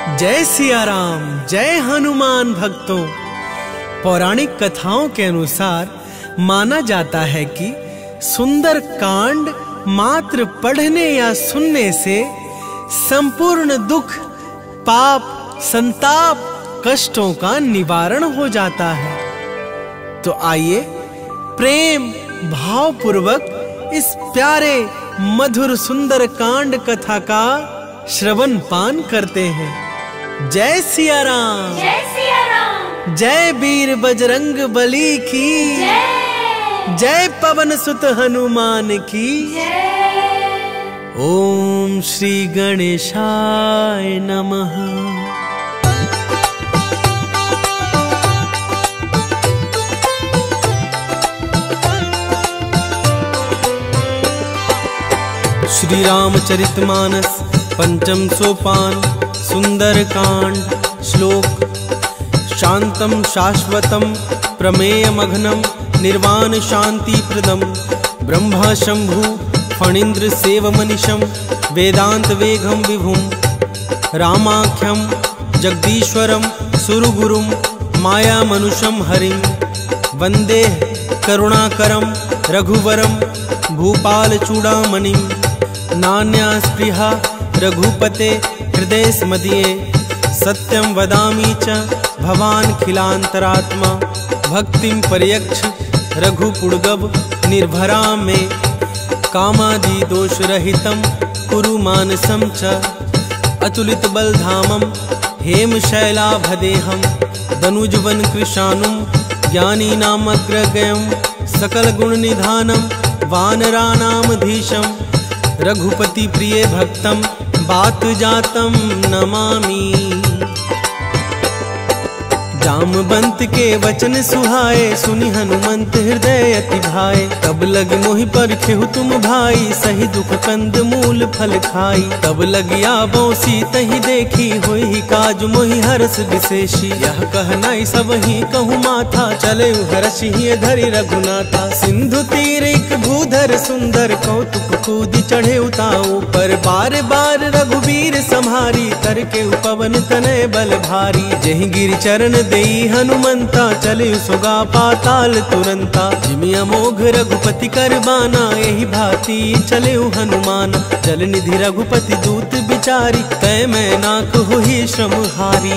जय सिया राम, जय हनुमान भक्तों। पौराणिक कथाओं के अनुसार माना जाता है कि सुंदर कांड मात्र पढ़ने या सुनने से संपूर्ण दुख, पाप, संताप, कष्टों का निवारण हो जाता है। तो आइए प्रेम भाव पूर्वक इस प्यारे मधुर सुंदर कांड कथा का श्रवण पान करते हैं। जय सिया राम, जय सिया राम, जय वीर बजरंग बली की जय, जय पवन सुत हनुमान की जय। ओम श्री गणेशाय नमः। श्री रामचरितमानस पंचम सोपान सुंदर कांड। श्लोक। शांतम शाश्वतम प्रमेयमघ्नं निर्वाण शांति प्रदम ब्रह्मा शंभु फणीन्द्र सेवमनिशं वेदांत वेगं विभुं रामाख्यं जगदीश्वरं सुरगुरुं माया मनुषं हरिं वंदे करुणाकरं रघुवरं भूपाल चूड़ामणिं नान्या स्पृहा रघुपते हृदय स्मदीये सत्यं वदामि च भवान् खिलान्तरात्मा भक्तिं पर्यक्ष रघुपुङ्गव निर्भरां मे कामादि दोषरहितं कुरु मानसं च अतुलित बलधामं हेमशैलाभदेहं दनुजवन कृशानुं ज्ञानीनामग्रगण्यं सकलगुणनिधानं वानराणामधीशं रघुपति प्रिय भक्तं बात जातं नमामि। जामवंत के वचन सुहाए सुनि हनुमंत हृदय अति भाए तब लग मोहि परखेहु तुम भाई सही दुख कंद मूल फल खाई तब लगी आबो सीतहि देखी होई काज मोहि हरस विशेषी यह कहनाई सब ही कहूँ माथा चले हरषि धरि रघुनाथा सिंधु तीर एक भूधर सुंदर कौतुक कूद चढ़े उताऊ पर बार बार रघुवीर संहारी तर के पवन तनय बल भारी जहि गिरि चरण देई हनुमंता चले सुगा पाताल तुरंता जिमि अमोघ रघुपति कर बाना यही भांति चले हनुमान जल निधि रघुपति दूत बिचारी तय मैं नाक होहि श्रम हारी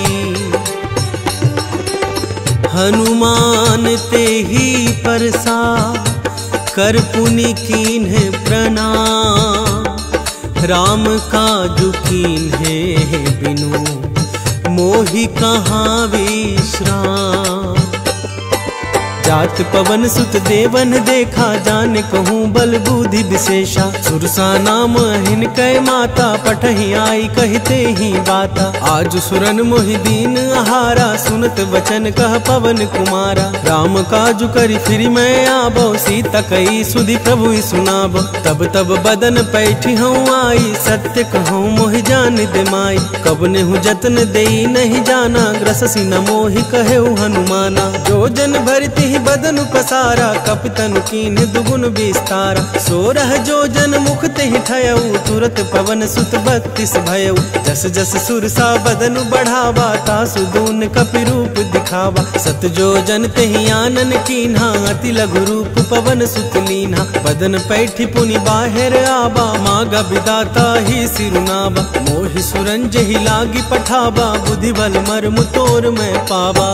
हनुमान ते ही परसा कर पुनि कीन्ह प्रणाम राम काजु कीन्हे बिनु मोहि कहाँ विश्राम जात पवन सुत देवन देखा जान कहूँ बल बुद्धि विशेषा सुरसा नाम हिनकै माता पठहि आई कहते ही बाता आज सुरन मोहि दीन आहारा सुनत वचन कह पवन कुमारा राम काजु करि फिर मैं आबो सीता कई सुधि प्रभु सुनाबो तब तब बदन पैठी हूँ आई सत्य कहूँ मोहि जान दे माई कब नेहु जतन देई नहीं जाना ग्रससी न मोहि कहेउ हनुमाना जो जन भरती बदनु पसारा कपितनु कीन दुगुन विस्तारा सोरह जो जन मुख तेहि ठयऊ तुरत पवन सुत 32 भयऊ जस जस सुरसा बदनु बढ़ावा तासु दून कपि रूप दिखावा सत जो जन तेहि आनन कीन्हा अति लघु रूप पवन सुत लीन्हा बदन पैठी पुनि बाहिर आबा मागा विदाता ही सिरुनाबा मोहि सुरंज ही लागी पठाबा बुद्धि बल मर्म तोर मैं पावा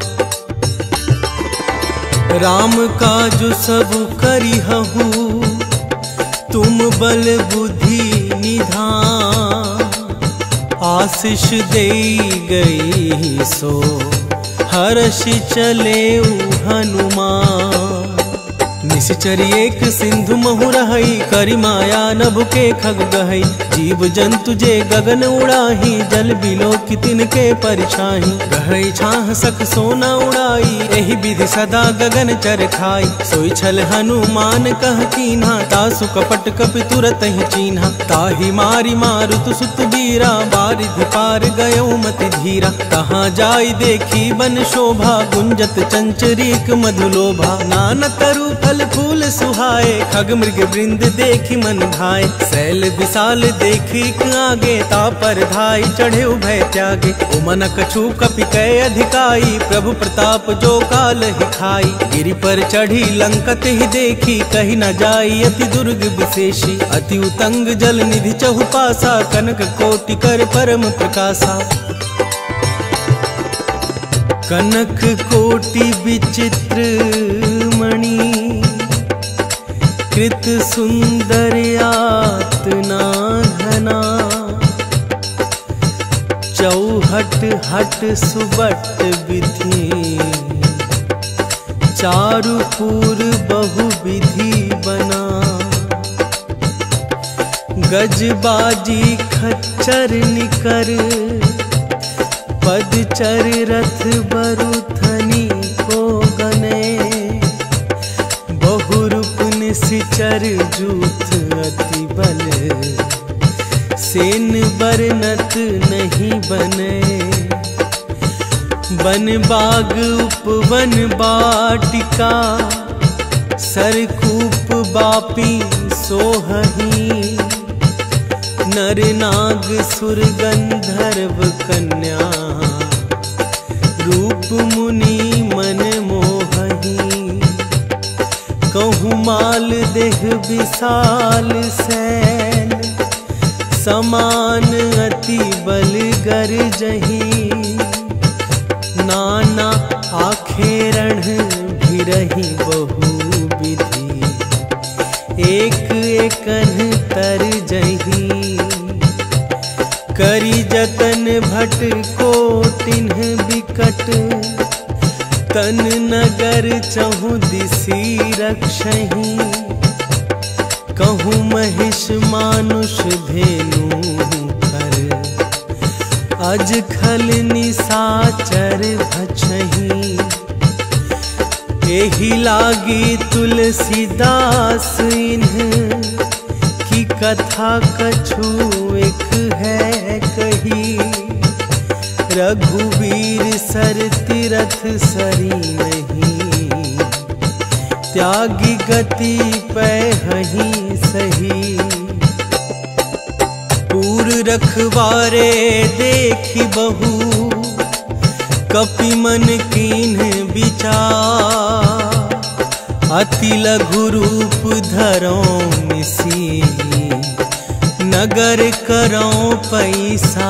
राम काजु सब करिहु तुम बल बुद्धि निधान आशीष दे गई सो हर्षि चले हनुमान निश्चरी एक सिंधु महु रहई करि माया नभ के खग गहई जीव जंतु जे गगन उड़ाही जल बिलो कितिन के परिछाही गहई छाह सख सोना उड़ाई एहि विधि सदा गगन चर खाई सोई छल हनुमान कह कीन्हा तासु कपट कपि तुरत ही चीन्हा ताहि मारी मारुत सुत बीरा बारिधि पार गयो मति धीरा कहाँ जाई देखी बन शोभा गुंजत चंचरीक मधुलोभा नाना तरु फल फूल सुहाए खग मृग वृंद देखी मन भाए शैल विशाल देखी आगे तापर धाई चढ़े भय त्यागे। उमन कछु कपि कै अधिकाई प्रभु प्रताप जो काल ही खाई। गिरि पर चढ़ी लंकत ही देखी कही न जाई अति दुर्ग विशेषी। अति उतंग जल निधि चहुपासा कनक कोटि कर परम प्रकाशा। कनक कोटि विचित्र मणि कृत सुंदर यातना घना। चौहट हट सुबट विधि चारुपुर बहु विधि बना। गजबाजी खच्चर निकर पदचर रथ बरुथनी को गने। बहुरूप निशिचर जूथ अति बल सेन बरनत नहीं बने। वन बाग उपवन बाटिका सरकूप बापी सोहही। नर नाग सुर गंधर्व कन्या रूप मुनि मन मोहही। कहूँ माल देह विशाल सैल समान अति बल गरजही। नाना आखेरण भिरही बहु विधि एक एकन तर जही। करी जतन भट कोटिन्ह विकट तन नगर चहु दिसी रक्षही। कहूँ महिष मानुष धेनु कर अज खल निसाचर भछही। एहि लागी तुलसीदास इन्ह की कथा कछु एक है कही। रघुवीर सर तीरथ सरी नहीं त्यागी गति पैहही सही। पूर रखवारे देखी बहु कपि मन कीन्ह विचार। अति लघु रूप धरों मिसी नगर करों पैसा।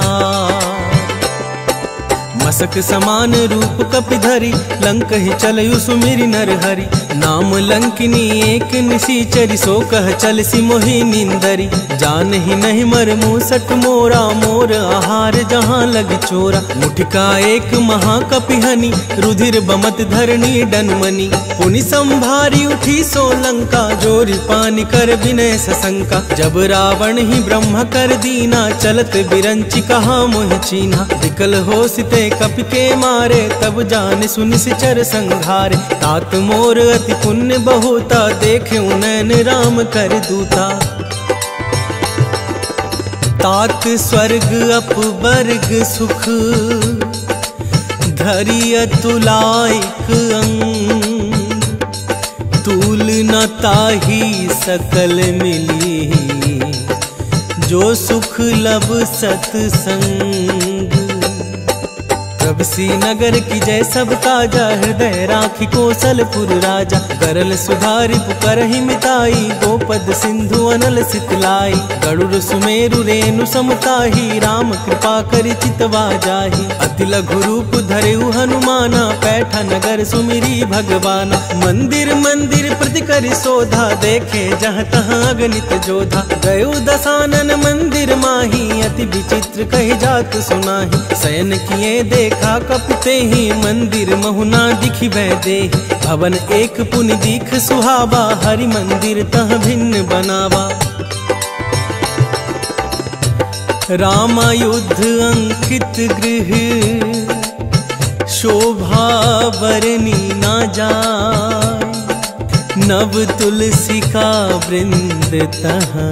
मसक समान रूप कपि धरी लंक ही चलयु सुमिरि नर हरि। नाम लंकिनी एक निशिचरी सो कह चल सी मोहि निंदरी। जान ही नहीं मर मूसट मोरा मोर आहार जहाँ लग चोरा। मुठिका एक महाकपि हनि रुधिर बमत धरणी डनमनी। पुनि संभारी उठी सो लंका जोरि पानि कर विनय सशंका। जब रावण ही ब्रह्म कर दीना चलत बिरंचि कहा मोहि चीन्हा। विकल हो सिते कपि के मारे तब जान सुनि सिचर संघारे। तात मोर अति पुण्य बहुता देखे नैन राम कर दूता। तात स्वर्ग अपवर्ग सुख धरि अतुलाइक अंग। तूल न ताही सकल मिली जो सुख लब सतसंग। प्रभ श्रीनगर की जय सब काजा हृदय राखी कौशलपुर राजा। गरल सुधारि पुकारहि मिताई गोपद सिंधु अनल सितलाई। गरुड़ सुमेरु रेणु समताही राम कृपा करि चितवा जाहि। अति लघु रूप धरेउ हनुमाना पैठा नगर सुमिरी भगवाना। मंदिर मंदिर प्रति करि शोधा देखे जहाँ तहाँ अगणित जोधा। गयो दसानन मंदिर माही अति विचित्र कहि जात सुनाही। शयन किए देखा कपते ही मंदिर महुना दिखि भय देहि। भवन एक पुनि दिख सुहावा हरि मंदिर तह भिन्न बनावा। रामायुध अंकित गृह शोभा बरनी ना जाय। नव तुलसी का वृंद तहाँ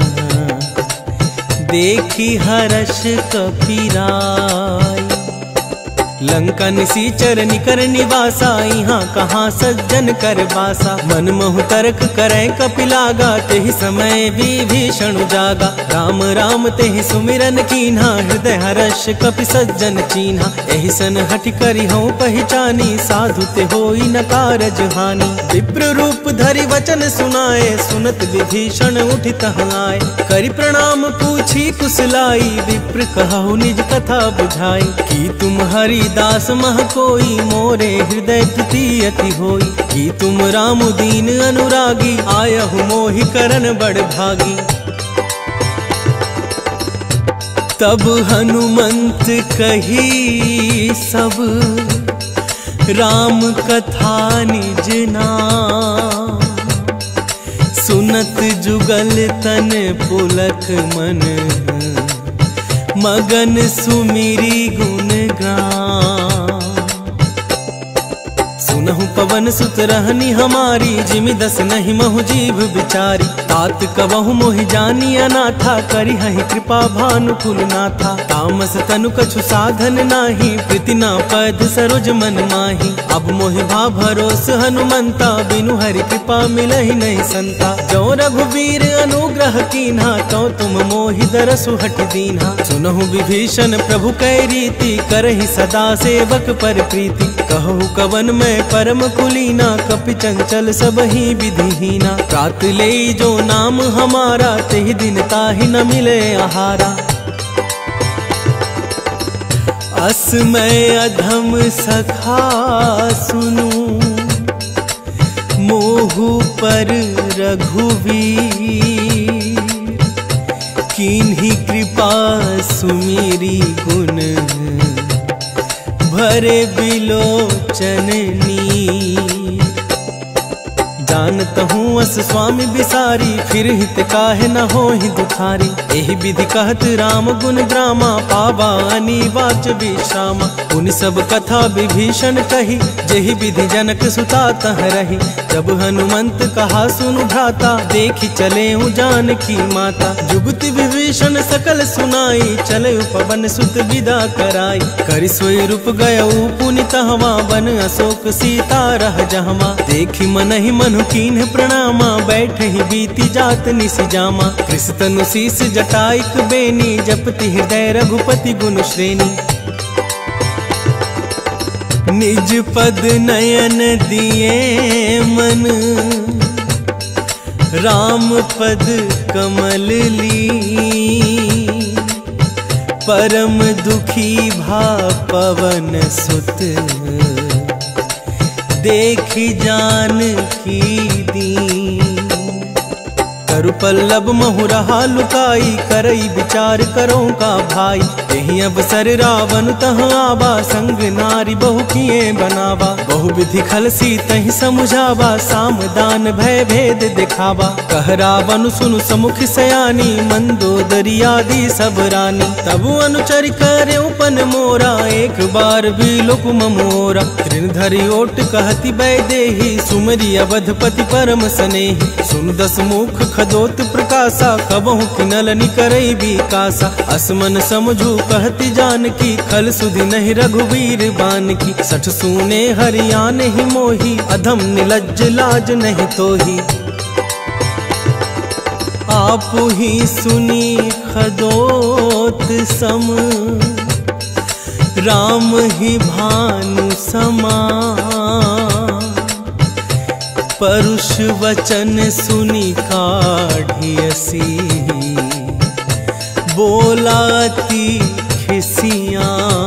देखी हर्ष कपि राय। लंका निसीचर निकर निवासा, यहाँ कहाँ सज्जन कर बासा। मन मोहु तरक करे कपिलागा, तेहि समय विभीषण जागा। राम राम तेहि सुमिरन कीन्हा, हृदय हर्ष कपि सज्जन चीन्हा। एहि सन हठि करि हऊँ पहचानी, साधु ते होई न कारज हानि। विप्र रूप धरि वचन सुनाए, सुनत विभीषण उठि तहाँ आए। करि प्रणाम पूछी कुशलाई, विप्र कहु निज कथा बुझाई। कि तुम हरिदास मह कोई, मोरे हृदय प्रीति अति होई। कि तुम राम दीन अनुरागी, आयहु मोहि करन बड़ भागी। तब हनुमंत कही सब, राम कथा निज नाम। सुनत जुगल तन पुलक मन, मगन सुमिरी गुण गान। सुनहु पवन सुत रहनी हमारी, जिमि दस नहीं महु जीव बिचारी। तात कबहु मोहि जानी अनाथा, करि हहि कृपा भानुकुल नाथा। तामस तनु कछु साधन नाही, प्रीति ना पद सरोज मन माही। अब मोहि भा भरोस हनुमंता, बिनु हरि कृपा मिलहि नहीं संता। जो रघुवीर अनुग्रह कीन्हा, तो तुम मोहि दरसु हटि दीन्हा। सुनहु विभीषण प्रभु कै रीति, करहि सदा सेवक पर प्रीति। कहु कवन मैं परम कुलीना, कपि चंचल सबहि विधिहीना। प्रात ले जो नाम हमारा, तेहि दिन ताहि न मिले आहारा। असमय अधम सखा सुनु, मोहु पर रघुवीर। कीन्ही कृपा सुमिरी गुण, भरे बिलोचन नीर। जानत हूँ अस स्वामी बिसारी, फिर हित काहे न होहि दुखारी। एहि विधि कहत राम गुण ग्रामा, पावा अनिवाच विश्रामा। उन सब कथा विभीषण कही, जेहि विधि जनक सुता तह रही। जब हनुमंत कहा सुनु भ्राता, देखि चले जानकी माता। जुगति विभीषण सकल सुनाई, चले पवन सुत विदा कराई। करि सोई रूप गयऊ पुनि तहवा, बन अशोक सीता रह जहवा। देखि मनहि मनु कीन्ह प्रणामा, बैठहि बीती जात निसि जामा। कृष तनु शीस जटाइक बेनी, जपति हृदय रघुपति गुण श्रेणी। निज पद नयन दिए मन, राम पद कमल ली। परम दुखी भा पवन सुत, देखि जानकी दीन। करु पल्लव महु रहा लुकाई, करई विचार करो का भाई। एहि अवसर रावण तह आवा, संग नारी बहु किए बनावा। बहु विधि खलसी तहि समुझावा, साम दान भय भेद दिखावा। कह रावण सुनु समुख सयानी, मंदोदरी आदि सब रानी। तब अनुचर करे उपन मोरा, एक बार भी लोक मोरा। तृण धरि ओट कहती बैदेही, सुमरी अवधपति परम सनेही। सुन दस मुख खदोत प्रकाशा, कबहु किनल निकरई विकासा। असमन समझू कहती जानकी, खल सुधि नहीं रघुवीर बान की। सठ सूने हरियान ही मोही, अधम निलज्ज लाज नहीं तोही। आप ही सुनी खदोत सम, राम ही भानु समान। परुष वचन सुनी काढ़ियसी, बोलाती खिसियाँ।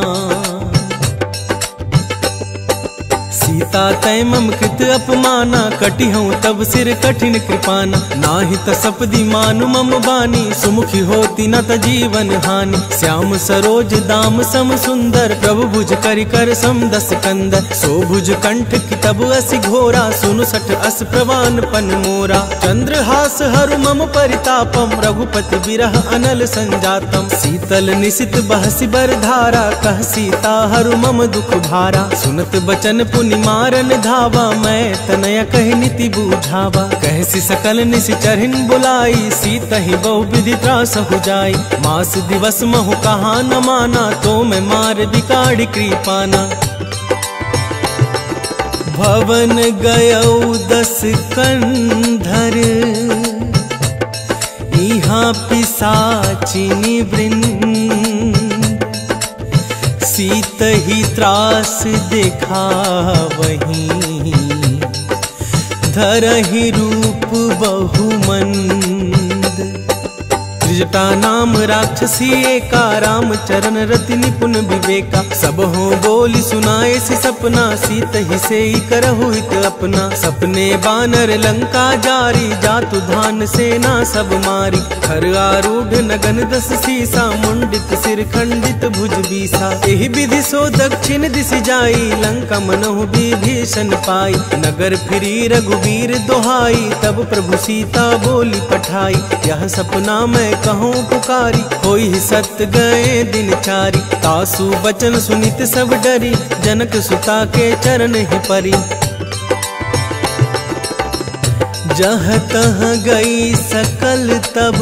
सीता तय मम कृत अपमाना, कटि हूँ तब सिर कठिन कृपाना। नाही त सपदी मानु मम बानी, सुमुखी होती न त जीवन हानि। श्याम सरोज दाम सम सुंदर, प्रभु भुज करि कर सम दस कंदर। सो भुज कंठ की तब असि घोरा, सुनु सठ अस प्रवान पन मोरा। चंद्रहास हरु मम परितापम, रघुपति बिरह अनल संजातम। शीतल निशित बहसि बर धारा, कह सीता हरु मम दुख भारा। सुनत बचन पुनि मान मारन धावा, मैं तनय कहि नीति बूझावा। कहसी सकल निशिचरहिन बुलाई, सीत ही बहु विधि त्रास हो जाई। मास दिवस महु कहा न माना, तो मैं मार बिकाड़ी कृपाना। भवन गयौ 10 कंधर, यहाँ पिशाचिनी वृंद। सीत ही त्रास देखा वहीं, धरहि रूप बहुमंद। त्रिजटा नाम राक्षसी एका, राम चरण रति निपुण विवेका। सब हो बोली सुनाए सी सपना, सीत ही से ही करहु हित अपना। सपने बानर लंका जारी, जातु धान सेना सब मारी। खर आरूढ़ नगन 10 सीसा, मुंडित सिर खंडित भुज बीसा। एहि विधि सो दक्षिण दिश जाई, लंका मनहु विभीषण पाई। नगर फिरी रघुबीर दोहाई, तब प्रभु सीता बोली पठाई। यह सपना मैं कहूँ पुकारी, होई सत्य गए दिन चारी। तासु बचन सुनित सब डरी, जनक सुता के चरण ही परी। जह तह गई सकल तब,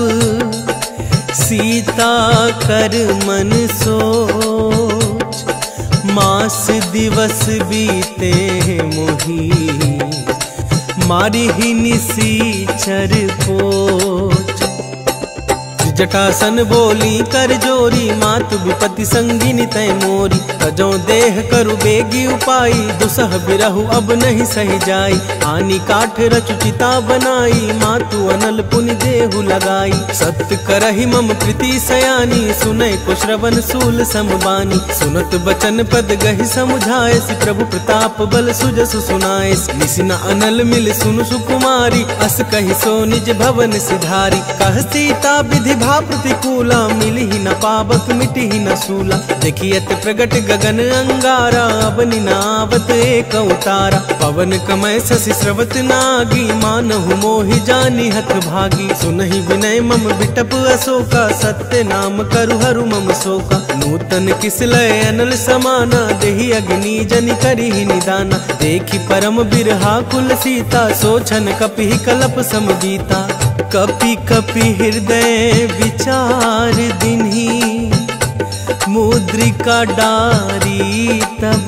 सीता कर मन सोच। मास दिवस बीते मोही, मारी ही निशिचर पोच। जटासन बोली कर जोरी, मातु विपति संगिनी तय मोरी। तजो देह करु बेगी उपाई, दुसह बिरहु अब नहीं सही जाई। आनी काठ रचु चिता बनाई, मातु अनल पुनि देहु लगाई। सत्य करहि मम प्रीति सयानी, सुनय को श्रवण सूल समबानी। सुनत बचन पद गहि समुझाए, प्रभु प्रताप बल सुजसु सुनाए। निसिना अनल मिल सुनु सुकुमारी, अस कहि सो निज भवन सिधारी। कह सीता विधि भा प्रतिकूला, मिली ही न पावक मिटी ही न सूला। देखियत प्रगट गगन अंगारा, अब निनावत एक उतारा। पवन कमय शशि स्रवत नागी, मानहु मोहि जानी हत भागी। सुनहि विनय मम बिटप अशोका, सत्य नाम करु हरु मम शोका। नूतन किसलय अनल समाना, देहि अग्नि जनि करिहि निदाना। देखि परम बिरहा कुल सीता, सोचन कपिहि कलप सम बीता। कपि कपि हृदय विचार दिन्ही, मुद्रिका डारी तब।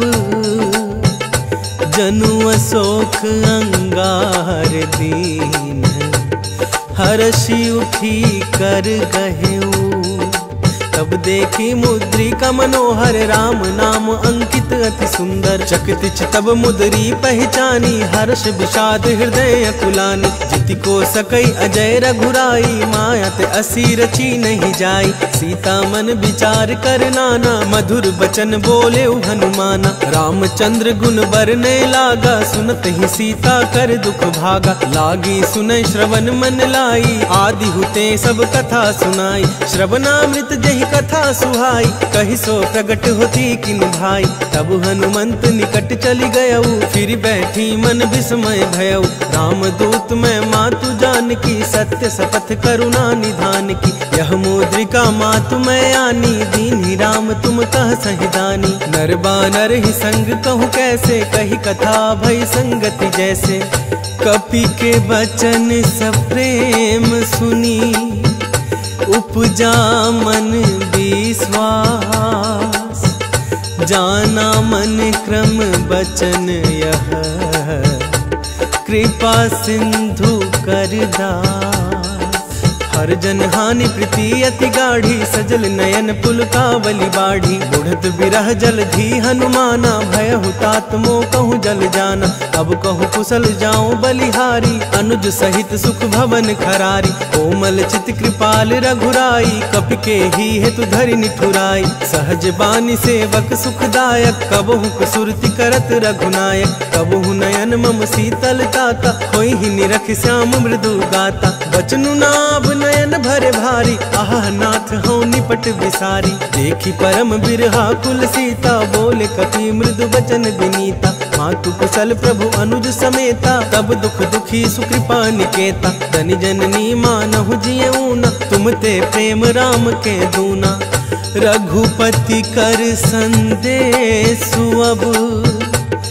जनु अशोक अंगार दीन, हर्षि उठी कर गहेऊ। तब देखी मुद्रिका मनोहर, राम नाम अंकित अति सुंदर। चकित तब मुद्री पहचानी, हर्ष विषाद हृदय अकुलानी। जिति को सकई अजय रघुराई, माया ते असी रची नहीं जाई। सीता मन विचार कर नाना, मधुर बचन बोले हनुमाना। रामचंद्र गुण बरने लागा, सुनत ही सीता कर दुख भागा। लागी सुनय श्रवण मन लाई, आदि हुते सब कथा सुनाई। श्रवणामृत जहि कथा सुहाई, कहि सो प्रगट होती किन भाई। तब हनुमंत निकट चली गयऊ, फिर बैठी मन विस्मय भयऊ। राम दूत मैं मातु जान की, सत्य शपथ करुणा निधान की। यह मुद्रिका मातु मैं आनी, दीन्ही राम तुम कह सहिदानी। नर बानर ही संग कहूँ कैसे, कही कथा भई संगति जैसे। कपि के वचन सप्रेम सुनी, उपजा मन विश्वास। जाना मन क्रम बचन यह, कृपा सिंधु कर दास। हर जन हानि प्रीति अति गाढ़ी, सजल नयन पुलकावली बाढ़ी। बुढ़त बिरह जल धी हनुमाना, भय हुतात मो कहूँ जल जाना। अब कहूँ कुशल जाऊं बलिहारी, अनुज सहित सुख भवन खरारी। कोमल चित कृपाल रघुराई, कपि के ही हेतु धरि निठुराई। सहज बानी सेवक सुखदायक, कबहु सुरति करत रघुनायक। कबहु नयन मम शीतल ताता, होई ही निरख श्याम मृदु गाता। बचनु नाभ नयन भरे भारी, आह नाथ हूँ निपट विसारी। देखी परम बिरहा कुल सीता, बोले कपि मृदु बचन विनीता। मातु कुशल प्रभु अनुज समेता, तब दुख दुखी सुकृपा निकेता। धनि जननी मानहु जियऊना, तुम ते प्रेम राम के दूना। रघुपति कर संदेशु अब,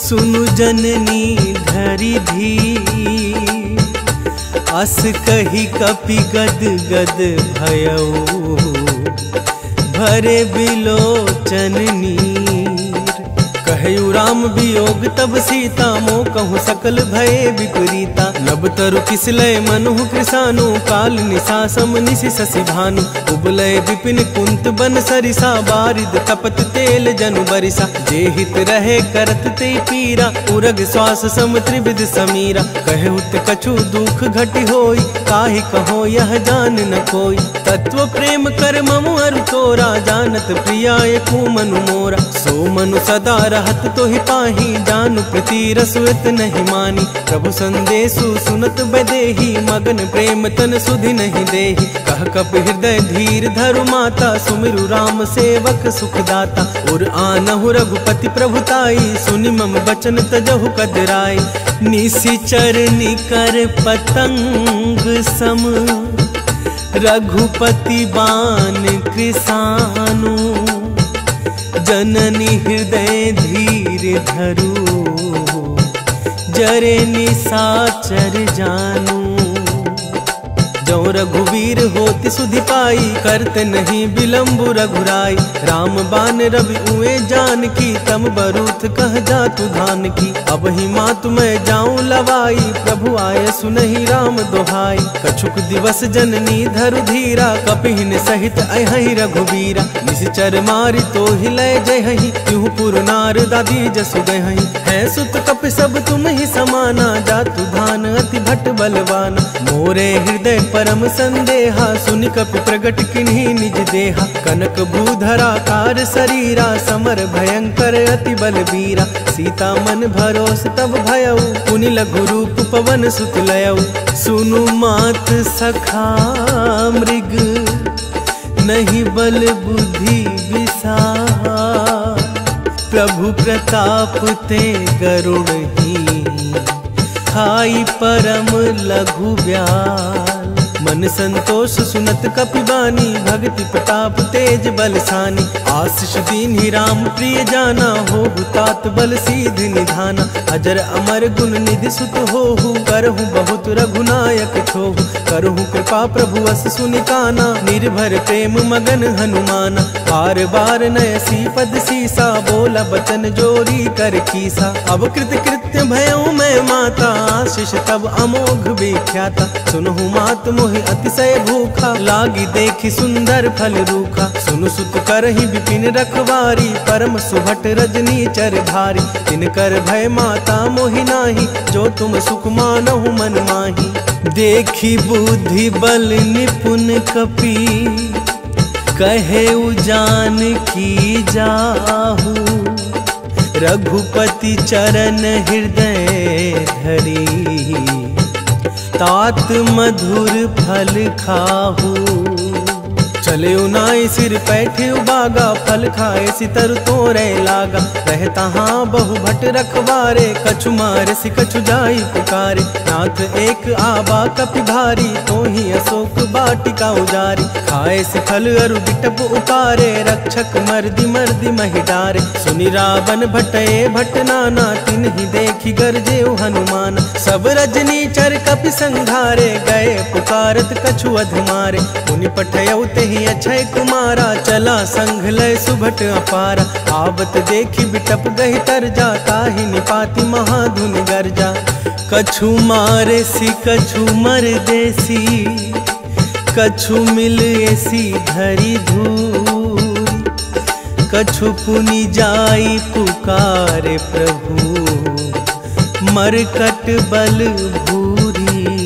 सुनु जननी धरि धीर, अस कही कपि गद गद भयऊ, भरे बिलोचन नीर। कहयु राम वियोग तब सीता, मोह कहूँ सकल भये विपरीता। नभ तरु किसलय मनुः कृसानु, काल निशा सम निशि शशि भानु। उबलय विपिन कुंत बन सरिसा, बारिद तपत तेल जनु बरिसा। जे हित रहे करत ते पीरा, उरग श्वास सम त्रिविध समीरा। कहउत कछु दुख घटि होई, काहि कहो यह जान न कोई। तत्व प्रेम कर ममु अरु तोरा, जानत प्रियाय को मनु मोरा। सो मनु सदा रहत तो ही पाही, जानु प्रति रसुत नहीं मानी। प्रभु संदेशु सुनत बदेही, मगन प्रेम तन सुधि नहीं देही। कह कप हृदय धीर धरु माता, सुमिरु राम सेवक सुखदाता। और आनहु रघुपति प्रभुताई, सुनि मम बचन तजहु कदराई। निशिचर निकर पतंग सम, रघुपति बान कृसानु। जननी हृदय धीर धरु, जरे निशाचर जानू। जो रघुवीर होति सुधि पाई, करते नहीं विलम्ब रघुराई। राम बान रवि उए जान की, तम बरूथ कह जातु धान की। अब ही मातु मैं जाऊं लवाई, प्रभु आए सुनहि राम दोहाई। कछुक दिवस जननी धरु धीरा, कपिहिन सहित अहि रघुबीरा। निश्चर मारि तो हिलय जयहि, त्यों पुर नार दादी जसु गयहि। है सुत कपि सब तुम ही समाना, जातु धान अति भट बलवाना। मोरे हृदय परम संदेहा, सुनि कपि प्रगट किन्हीं निज देहा। कनक भूधराकार शरीरा, समर भयंकर अति बलबीरा। सीता मन भरोस तब भयऊ, पुनि लघु रूप पवन सुत लयऊ। सुनु मात सखा मृग, नहीं बल बुद्धि विसार। प्रभु प्रताप ते गरुड़ ही, खाई परम लघु ब्याल। मन संतोष सुनत कपिबानी, भक्ति प्रताप तेज बलसानी। आशीष दीन ही राम प्रिय जाना, हो तात बल सीध निधाना। अजर अमर गुण निधि सुत होहु, करहु बहुत रघुनायक छोहु। करहु कृपा प्रभु अस सुनिकाना, निर्भर प्रेम मगन हनुमाना। बार बार नयसी पद सीसा, बोला बचन जोरी कर कीसा। अब कृत कृत्य भयऊ मैं माता, आशीष तब अमोघ विख्याता। सुनहु मात मोहि अतिशय भूखा, लागी देखी सुंदर फल रूखा। सुनु सुत करहि विपिन रखवारी, परम सुभट रजनी चर भारी। तिनकर भय माता मोहि नाही, जो तुम सुख मानहु मन माही। देखी बुद्धि बल निपुण कपि, कहे उजान की जाहू। रघुपति चरण हृदय धरी, तात मधुर फल खाहू। चले उनाई सिर पैठे उबागा, फल खाए सितर तोरे लागा। रहता हाँ बहु भट रखवारे, कछु मारे सि कछु जाई पुकारे। नाथ एक आबा कपि भारी, तो ही अशोक बाटिका उजारी। खाए से फल अरु बिटप उतारे, रक्षक मर्दी मर्दी महि डारे। सुनि रावण भटए भट नाना, तिन्हि देखी गरजे हनुमान। सब रजनी चर कपि संघारे, गए पुकारत कछु अध मारे। पुनि पठयउ तेहि अक्षय कुमारा, चला संघ लय सुभट अपारा। आवत देखी बिटप गहि तर जा, ताहि निपाति महाधुनि गर्जा। कछु मारे सी कछु मर देसी, कछु मिल ऐसी धरी धूरी। कछु पुनि जाई पुकारे प्रभु, मरकट बल भूरी।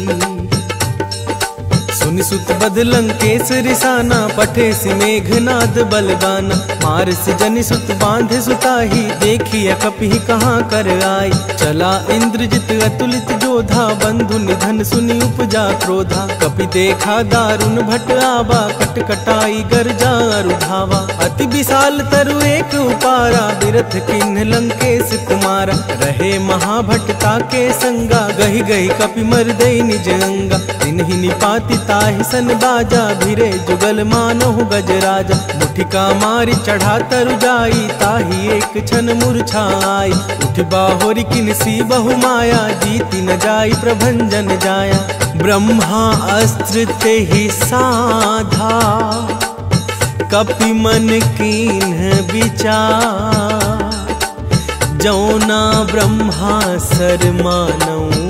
सुनि सुत बद लंकेश रिसाना, पठे सि मेघनाद बलवाना। मार सि जनि सुत बांधे सुताही, देखिए कपि कहाँ कर आई। चला इंद्रजित अतुलित जोधा, बंधु निधन सुनि उपजा क्रोधा। कपि देखा दारुण भट आवा, कट कटाई गर्जा रुधावा। अति विशाल तरु एक उपारा, बिरथ किन्ह लंकेश कुमारा। रहे महाभट ताके संगा, गहि गहि कपि मर दई निज अंगा। तिन्हि निपाति ताहि ताहि सन बाजा, भिरे जुगल मानहु गजराजा। मुठिका मारी चढ़ा तरु जाई, ताहि एक क्षण मूर्छाई। उठ बाहोरी किनसी बहु माया, जीति न जाई प्रभंजन जाया। ब्रह्मा अस्त्र तेहि साधा, कपि मन कीन्ह विचार। जौना ब्रह्मा सर मानऊ,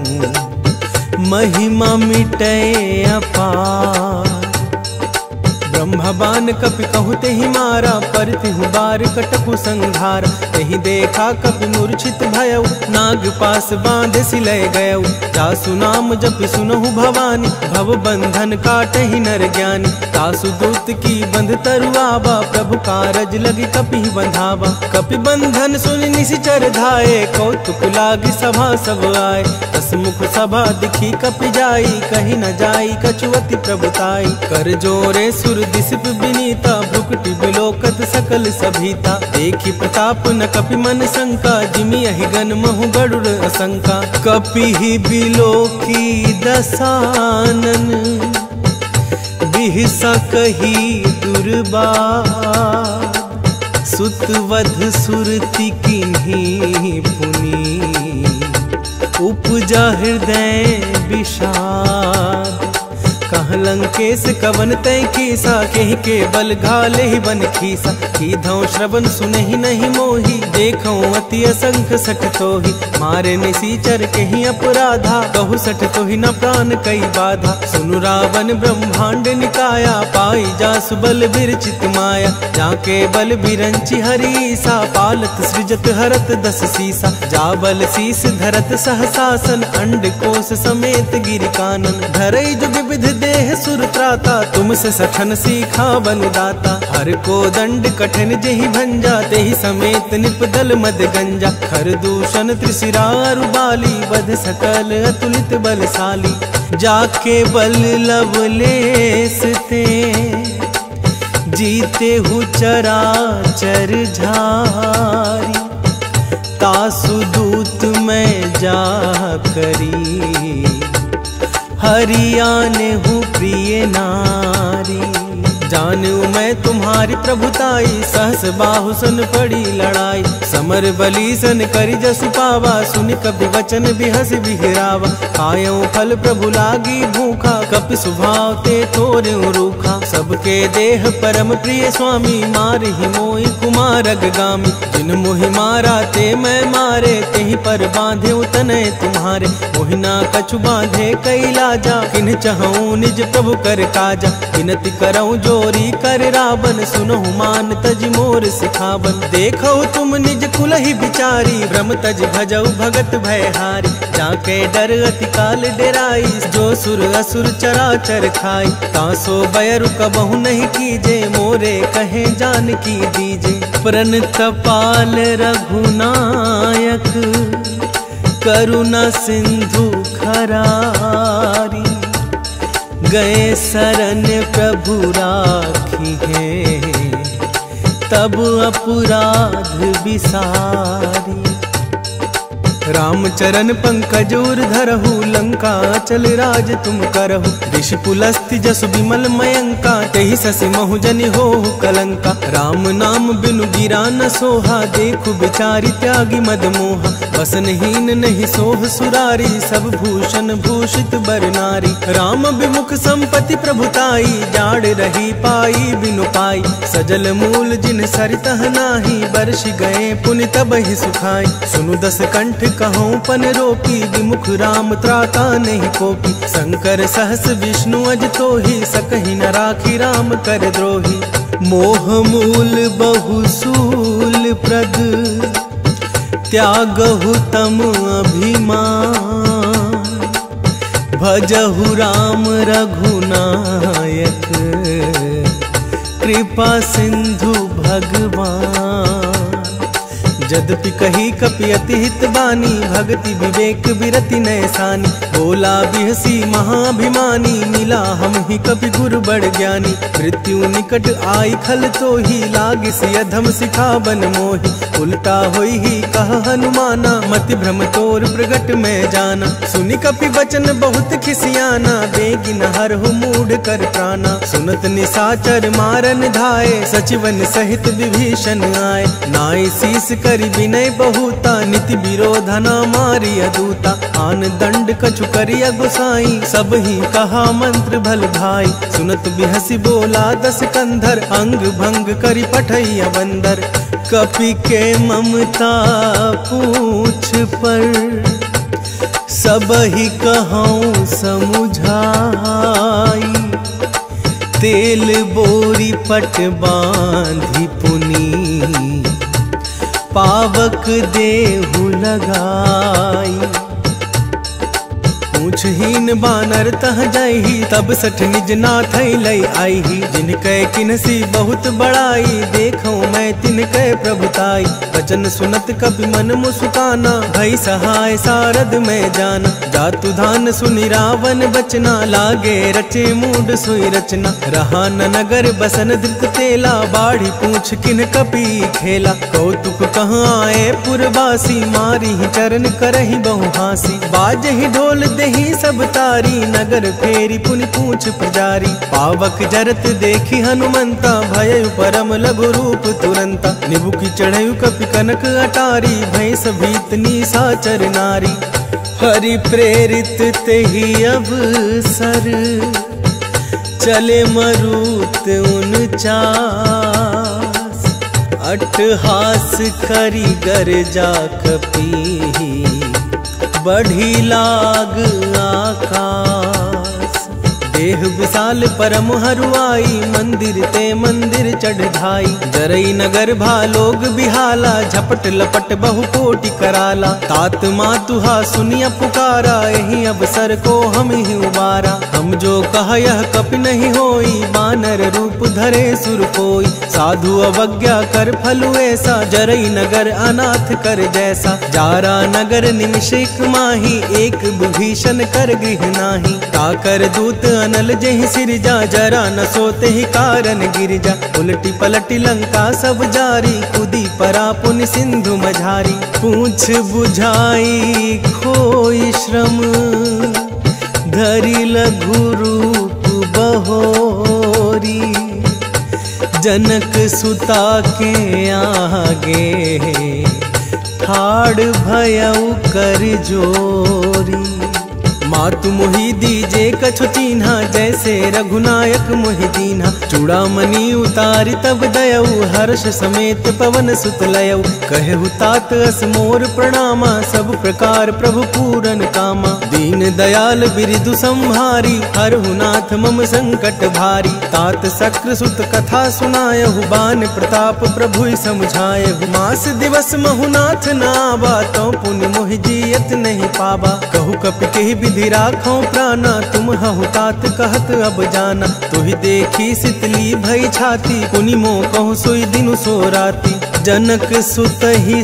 महिमा मिटै अपार। ब्रह्मबान कपि कहु तेहि मारा, परतिहु बार कटकु संघार। तेहि देखा कपि मूर्छित भयउ, नाग पास बांधे सिलय गयउ। जासु नाम जप सुनहु भवानी, भव बंधन काटहि नर ज्ञानी। तासु दूत की बंध तरुआवा, प्रभु कारज लगी कपि बंधावा। कपि बंधन सुनि निशिचर धाये, कौतुक लागी सभा सब आए। हसमुख सभा दिखी कपि जाई, कहीं न जाई कछुअति प्रभुताई। कर जोरे सुर दिसिप विनीता, भ्रुकुटि बिलोकत सकल सभीता। देखी प्रताप न कपि मन शंका, जिमि यहि गन महु गरुड़ असंका। कपि ही बिलोकी दसानन, बिहसा कही दुर्बाद। सुतवध सुरति किन्ही पुनी, उपजा हृदय विषाद। कहाँ लंकेश कवन तय कीसा, केहि के बल घाले ही बन खीसा। कीधौ श्रवण सुनहि नहीं मोही, देखौ अति असंख सठ तोहि। मारे निसीचर केहि अपराधा, कहु सठ तोहि न प्राण कई बाधा। सुनु रावण ब्रह्मांड निकाया, पाई जासु बल विरचित माया। जाके बल बिरंचि हरीसा, पालत सृजत हरत दस सीसा। जा बल शीस धरत सहसासन, अंड कोश समेत गिरि कानन। धरई जुग विधि देह सुर त्राता, तुमसे सठन सीखा बनुदाता। हर को दंड कठिन जेहि भंजा, तेहि समेत निपदल मद गंजा। खर दूषण त्रिशिरारु बाली, बध सकल अतुलित बलशाली। जाके बल लवलेस ते, जीते हु चराचर झारी। तासु दूत मैं जा करी, हरियाने हूँ प्रिय नारी। जानू मैं तुम्हारी प्रभुताई, सहस बाहु सुन पड़ी लड़ाई। समर बली सन करी जसु पावा, सुन कपि वचन बिहस बिहरावा। खायऊ फल प्रभु लागी भूखा, कपि स्वभाव ते थोरऊ रूखा। सबके देह परम प्रिय स्वामी, मार ही मोहि कुमार अगगामी। जिन मोहि मारा ते मैं मारे, तेहि पर बांधे तनय तुम्हारे। मोहि ना कछु बांधे कई लाजा, किन चहऊँ निज प्रभु कर काजा। विनति करऊँ जोरी कर रावण, सुनहु मान तज मोर सिखावन। देखो तुम निज कुलहि बिचारी, भ्रम तज भजऊ भगत भयहारी। जाके डर अति काल डेराई, जो सुर असुर चराचर खाई। तासो बैरु कबहु नहीं कीजे, मोरे कहे जान की दीजे। प्रणतपाल रघुनायक, करुणा सिंधु खरारी। गए शरण प्रभु राखी है, तब अपराध विसारी। रामचरण पंकज उर धरहु, लंका चल राज तुम करहु। ऋषि पुलस्ति जसु विमल मयंका, तेहि ससि महु जनि होहु कलंका। राम नाम बिनु गिरा न सोहा, देखु बिचारी त्यागी मद मोहा। वसनहीन नहीं सोह सुरारी, सब भूषण भूषित बर नारी। राम विमुख संपत्ति प्रभुताई, जाड़ रही पाई बिनु पाई। सजल मूल जिन सरितह नाही, बरसि गए पुनि तबहि सुखाई। सुनु दस कंठ कहूँ पन रोपी, विमुख राम त्राता नहीं कोपी। शंकर सहस विष्णु अज तोहि, सकहि न राखी राम कर द्रोही। मोह मूल बहुसूल प्रद, त्यागहु तम अभिमान। भजहु राम रघुनायक, कृपा सिंधु भगवान। यद्यपि कही कपि अति हित बानी, भक्ति विवेक विरति नैसानी। बोला बिहसी महाभिमानी, मिला हम ही कपि गुरु बड़ ज्ञानी। मृत्यु निकट आई खल तो ही, लाग सी अधम सिखा बन मोही। उल्टा होई ही कह हनुमाना, मति भ्रम तोर प्रगट में जाना। सुनि कपि वचन बहुत खिसियाना, बेगिन हरहु मूढ़ कर प्राणा। सुनत निशाचर मारन धाये, सचिवन सहित विभीषण आए। नाई शीस करि विनय बहुता, नीति विरोधा न मारी अदूता। आन दंड कछु करिया गुसाई, सब ही कहा मंत्र भल भाई। सुनत बिहसी बोला दस कंधर, अंग भंग करि पठैया बंदर। कपि के ममता पूछ पर, सब ही कहूँ समुझाई। तेल बोरी पट बांधी पुनी, पावक देहु लगाई। पूछहीन बानर तह जाही, तब सठ निज नाथ लई आई। जिनकै किनसी बहुत बड़ाई, देखो मैं तिनकै प्रभुताई। वचन सुनत कपि मन मुस्काना, भई सहाय सारद में जाना। जातु धान सुनि रावण बचना, लागे रचे मूड सोई रचना। रहा न नगर बसन धृत तेला, बाढ़ी पूछ किन कपि खेला। कौतुक कहाँ आए पुरवासी, मारी ही चरण करही बहु हासी। बाजहि ढोल देहि सब तारी, नगर फेरी पुनि पूछ पुजारी। पावक जरत देखी हनुमंता, भयउ परम लघु रूप तुरंता। निबुकी चढ़यु कपि कनक अटारी, भैंस भीतनी साचर नारी। हरि प्रेरित तेहि अवसर, चले मरुत 49। अट्टहास करि गर्जा कपि, बढ़ी लाग आकाश। देह विशाल परम हरुआई, मंदिर ते मंदिर चढ़ धाई। जरई नगर भालोग बिहाला, झपट लपट बहु कोटि कराला। तात मातुहा सुनिया पुकारा, यही अवसर को हम ही उबारा। हम जो कह यह कपि नहीं होई, बानर रूप धरे सुर कोई। साधु अवज्ञा कर फलु ऐसा, जरई नगर अनाथ कर जैसा। जारा नगर निमिषिक माही, एक विभीषण कर गृह नाही। ताकर दूत अनल जेहि सिरजा, जरा न सोते ही कारण गिरजा। उलटी पलटी लंका सब जारी, कूदी परा पुनि सिंधु मझारी। पूछ बुझाई खोई श्रम, धरि लघु रूप बहोरी। जनक सुता के आगे, ठाड़ भयउ कर जोरी। मातु मोहि दीजे कछु चीन्हा, जैसे रघुनायक मोहि दीन्हा। चूड़ामणि उतारि तब दयऊ, हर्ष समेत पवन सुत लयऊ। कहु तात अस मोर प्रणामा, सब प्रकार प्रभु पूरन कामा। दीन दयाल बिरिदु संहारी, हरहु नाथ मम संकट भारी। तात शक्र सुत कथा सुनायहु, बान प्रताप प्रभु समझायहु। मास दिवस महु नाथ नावा, तो पुनि मोहि जियत नहीं पावा। कहु कपि केहि विधि राखो प्राणा, तुम हहु तात कहत अब जाना। तुहि देखी सितली भई छाती, पुनि मो कहु सोई दिनु सो राती। जनक सुत ही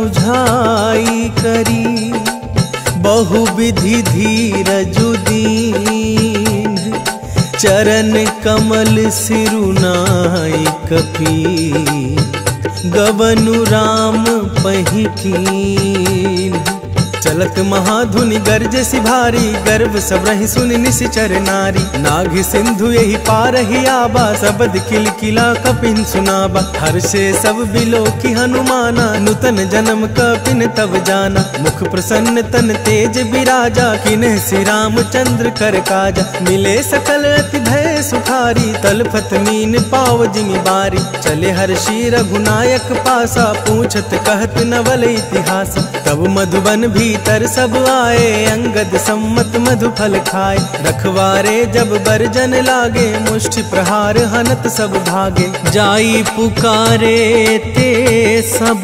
समुझाई करी, बहु विधि धीरजु दीन। चरण कमल सिरुनाई कपि, गवनु राम पहि कीन। चलत महाधुनि गर्ज सिभारी, गर्व सब रहि सुनि निशिचर नारी। नाग सिंधु यही पार ही आबा, सबद किलकिला कपिन सुनाबा। हर्षे सब बिलो की हनुमाना, नूतन जन्म कपिन तब जाना। मुख प्रसन्न तन तेज बिराजा, किन्ह श्री रामचंद्र कर काजा। मिले सकल अति भय सुखारी, तलफत मीन पाव जिमि बारी। चले हर्षि रघुनायक पासा, पूछत कहत नवल इतिहास। तब मधुबन भीतर सब आए, अंगद सम्मत मधु फल खाए। रखवारे जब बरजन लागे, मुष्टि प्रहार हनत सब भागे। जाई पुकारे ते सब,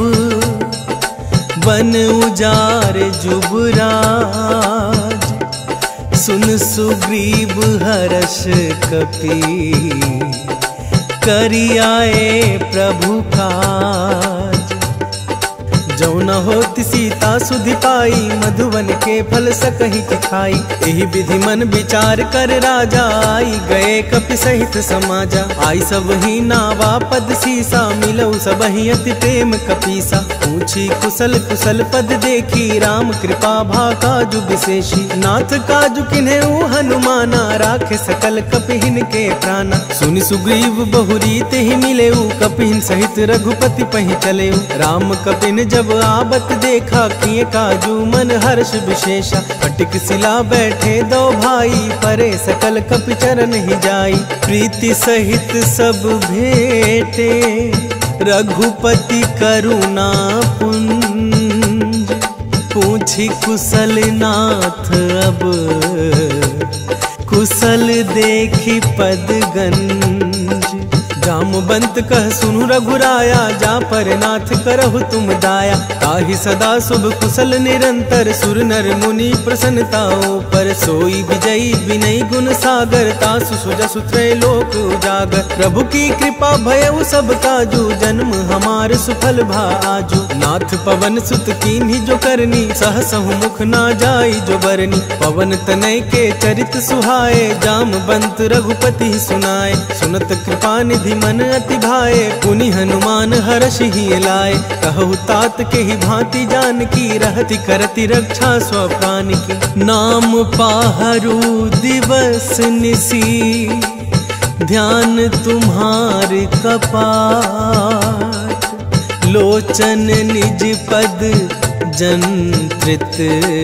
बन उजार जुबराज। सुन सुग्रीव हर्ष कपि, करि आए प्रभु काज। जो न होती सीता सुधि पाई, मधुवन के फल सकहि खाई। एहि विधि मन विचार कर राजा, आई गए कपि सहित समाजा। आई सब ही नावा पद सीसा, मिलऊ सब ही अति प्रेम कपीसा। पूछी कुशल कुशल पद देखी, राम कृपा भा काजु विशेषी। नाथ काजु किन्हें हनुमाना, राखे सकल कपिहिन के प्राणा। सुनि सुग्रीव बहुरी ते ही मिलेऊ, कपिहिन सहित रघुपति पहि चलेऊ। राम कपिन जब आबत देखा, किए काजू मन हर्ष विशेषा। फटिक सिला बैठे दो भाई, परे सकल कपि चरण ही जाई। प्रीति सहित सब भेटे, रघुपति करुणा पुंज। पूछी कुशल नाथ अब, कुशल देखी पद गंज। जामवंत कह सुनु रघुराया, जा पर नाथ करहु तुम दाया। ताहि सदा शुभ कुशल निरंतर, सुर नर मुनि प्रसन्नताओ पर। सोई विजयी विनय गुण सागर, तासु सुजसु त्रैलोक उजागर। प्रभु की कृपा भयउ सब काजू, जन्म हमार सुफल भा आजू। नाथ पवन सुत कीन्ही जो करनी, सहसहु मुख ना जाई जो बरनी। पवन तनय के चरित सुहाए, जामवंत रघुपति सुनाए। सुनत कृपा निधि मन अति भाए, पुनि हनुमान हर्ष ही लाए। कहु तात के ही भांति जानकी, रहति करति रक्षा स्वप्राण की। नाम पाहरु दिवस निसी, ध्यान तुम्हार कपाट। लोचन निज पद जंत्रित,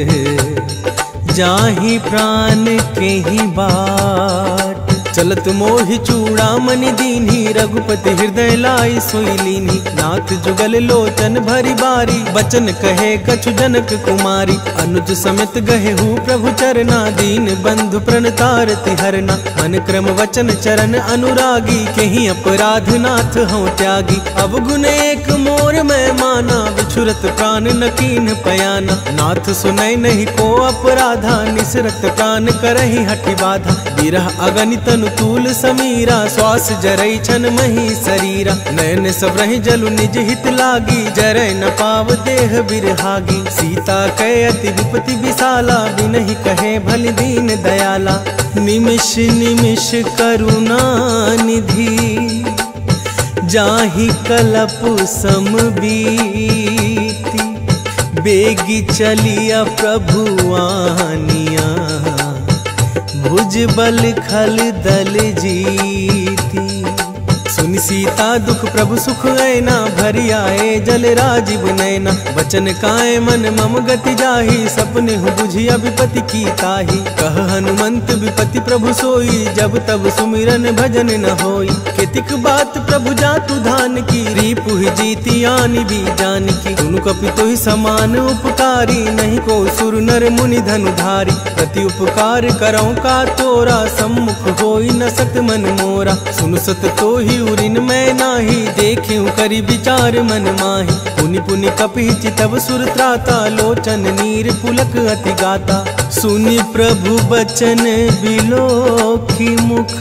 जाहि प्राण के ही बाट। चलत मोहि चूड़ामणि दीन्ही, रघुपति हृदय लाई सोई लीन्ही। नाथ जुगल लोचन भरी बारी, बचन कहे कछु जनक कुमारी। अनुज समेत गहे हूँ प्रभु चरना, दीन बंधु प्रणतारति हरना। मन क्रम वचन चरण अनुरागी, केहि अपराध नाथ हूँ त्यागी। अब गुण एक मोर मैं माना, बिछुरत प्राण न कीन्ह पयाना। नाथ सुनय नहीं को अपराधा, निसरत प्राण करहि हठि बाधा। बिरह अगणित अनुकूल समीरा, श्वास जरई छन मही शरीरा। नयन सब रहि जलु निज हित लागी, जरय न पाव देह बिरहागी। सीता कै अति विपति विशाला, बिनहि कहे भलि दीन दयाला। निमिष निमिष करुणा निधि, जाहि कलप सम बीती। बेगी चलिया प्रभु आनिया, भुज बल खल दल जीती। सुनि सीता दुख प्रभु सुख ऐना, भरी आए जल राजीव नैना। बचन काए मन मम गति जाहि, सपने हूँ बुझिया विपति की ताहि। कह हनुमंत विपति प्रभु सोई, जब तब सुमिरन भजन न होई। केतिक बात प्रभु जातु धान की, रीपु ही जीती आनी भी जान की। तुनु कपि तोहि समान उपकारी, नहीं को सुर नर मुनि धनुधारी। प्रति उपकार करऊँ का तोरा, सम्मुख होई न सत मन मोरा। सुन सत तोहि उरिन मैं नाही, देखियो करी विचार मन माही। पुनि पुनि कपि चितव सुर त्राता, लोचन नीर पुलक अति गाता। सुनि प्रभु बचन बिलोकी मुख,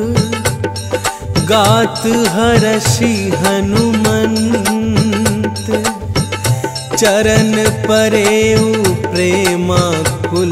गात हर्षि हनुमंत। चरण परेउ प्रेमाकुल,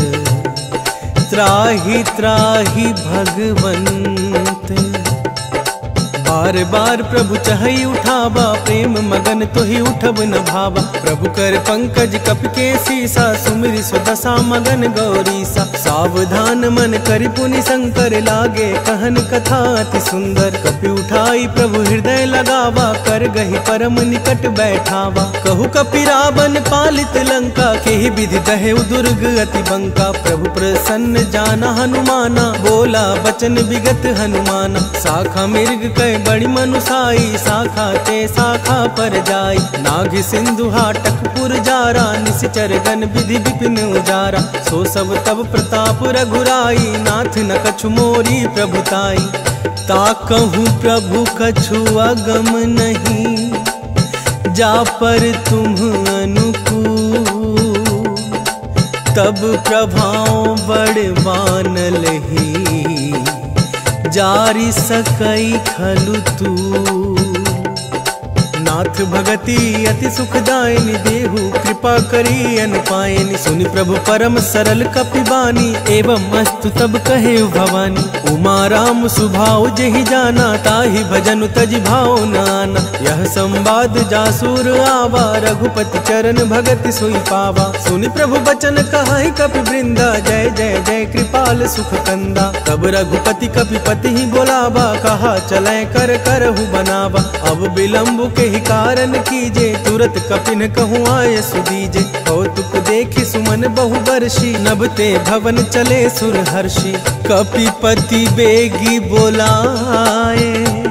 त्राहि त्राहि भगवंत। बार बार प्रभु चहई उठावा, प्रेम मगन तो ही उठब न भावा। प्रभु कर पंकज कप के सीसा, सुमिरि स्वदशा मगन गौरीसा। सावधान मन करि पुनि शंकर, लागे कहन कथा अति सुंदर। कपि उठाई प्रभु हृदय लगावा, कर गहि परम निकट बैठावा। कहु कपि रावण पालित लंका, केहि विधि दहेउ दुर्ग अति बंका। प्रभु प्रसन्न जाना हनुमाना, बोला बचन विगत हनुमाना। शाखा मृग कै बड़ी मनुसाई, शाखा ते शाखा पर जाई। नाग सिंधु हाटक पुर जारा, निश्चर गण विधि विपिन उजारा। सो सब तब प्रताप रघुराई, नाथ न कछु मोरी प्रभुताई। ताकहु प्रभु कछु अगम नहीं, जा पर तुम अनुकूल। तब प्रभाव बड़ बानल ही, जारी सकई खलु तू। नाथ भगति अति सुखदायिनी, देहु कृपा करी अन पायनि। सुनि प्रभु परम सरल कपिबानी, एवं अस्तु तब कहे भवानी। उमा राम सुभाव जेहि जाना, ताहि भजन तजि भाव नाना। यह संवाद जासुर आवा, रघुपति चरण भगति सोई पावा। सुनि प्रभु बचन कहाई कपि वृंदा, जय जय जय कृपाल सुख कंदा। तब रघुपति कपिपति ही बोलावा, कहा चलै कर करहु बनावा। अब विलंब के ही कारण कीजे, तुरत कपिन कहूँ आय सुदीजे। कौतुक देखि सुमन बहु बरसी, नभते भवन चले सुर हर्षि। कपिपति बेगी बोलाए,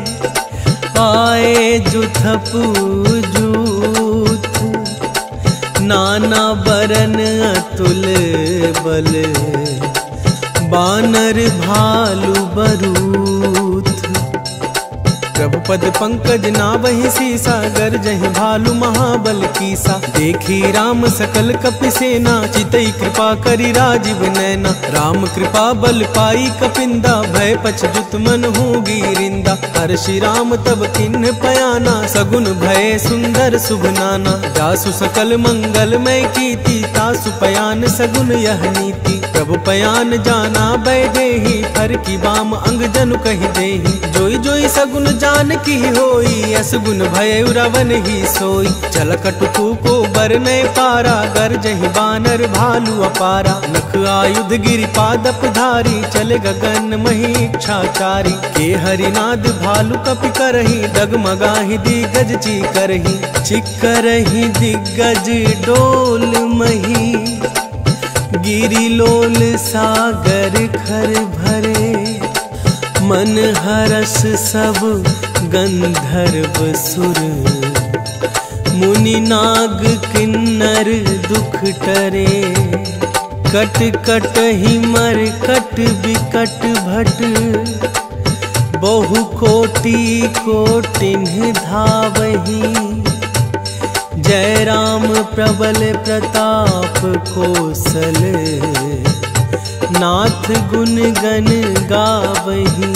आए जुथप जूथ। नाना बरन अतुल बल, बानर भालु बरूथ। प्रभु पद पंकज नावहि सीसा, गरजहि भालु महाबल कीसा। देखी राम सकल कपि सेना, चितई कृपा करि राजीव नैना। राम कृपा बल पाई कपिंदा, भय पछजुत मन हूँ गिरिंदा। हर्षि राम तब किन्ह पयाना, सगुन भय सुंदर शुभ नाना। जासु सकल मंगल मय कीर्ति, तासु पयान सगुन यह नीति। प्रभु पयान जाना बैदेहि, हर की बाम अंग जनु कहि देहि। जोई जोई सगुन जान की होई, अस गुण भय रावण ही सोई। चल कटुकु को बरने पारा, गरजहि बानर भालु अपारा। नख आयुध गिरि पादप धारी, चले गगन मही इच्छाचारी। के हरिनाद भालु कपि करही, डगमगाहि दिग्गज ची करही। चिक्करहि दिग्गज डोल मही, गिरि लोल सागर खर भरे। मन हरस सब गंधर्व सुर, मुनि नाग किन्नर दुख टरे। कट कट ही मर कट बिकट भट, बहु कोटि कोटिन्ह धावही। जय राम प्रबल प्रताप कौशल, नाथ गुण गण गावही।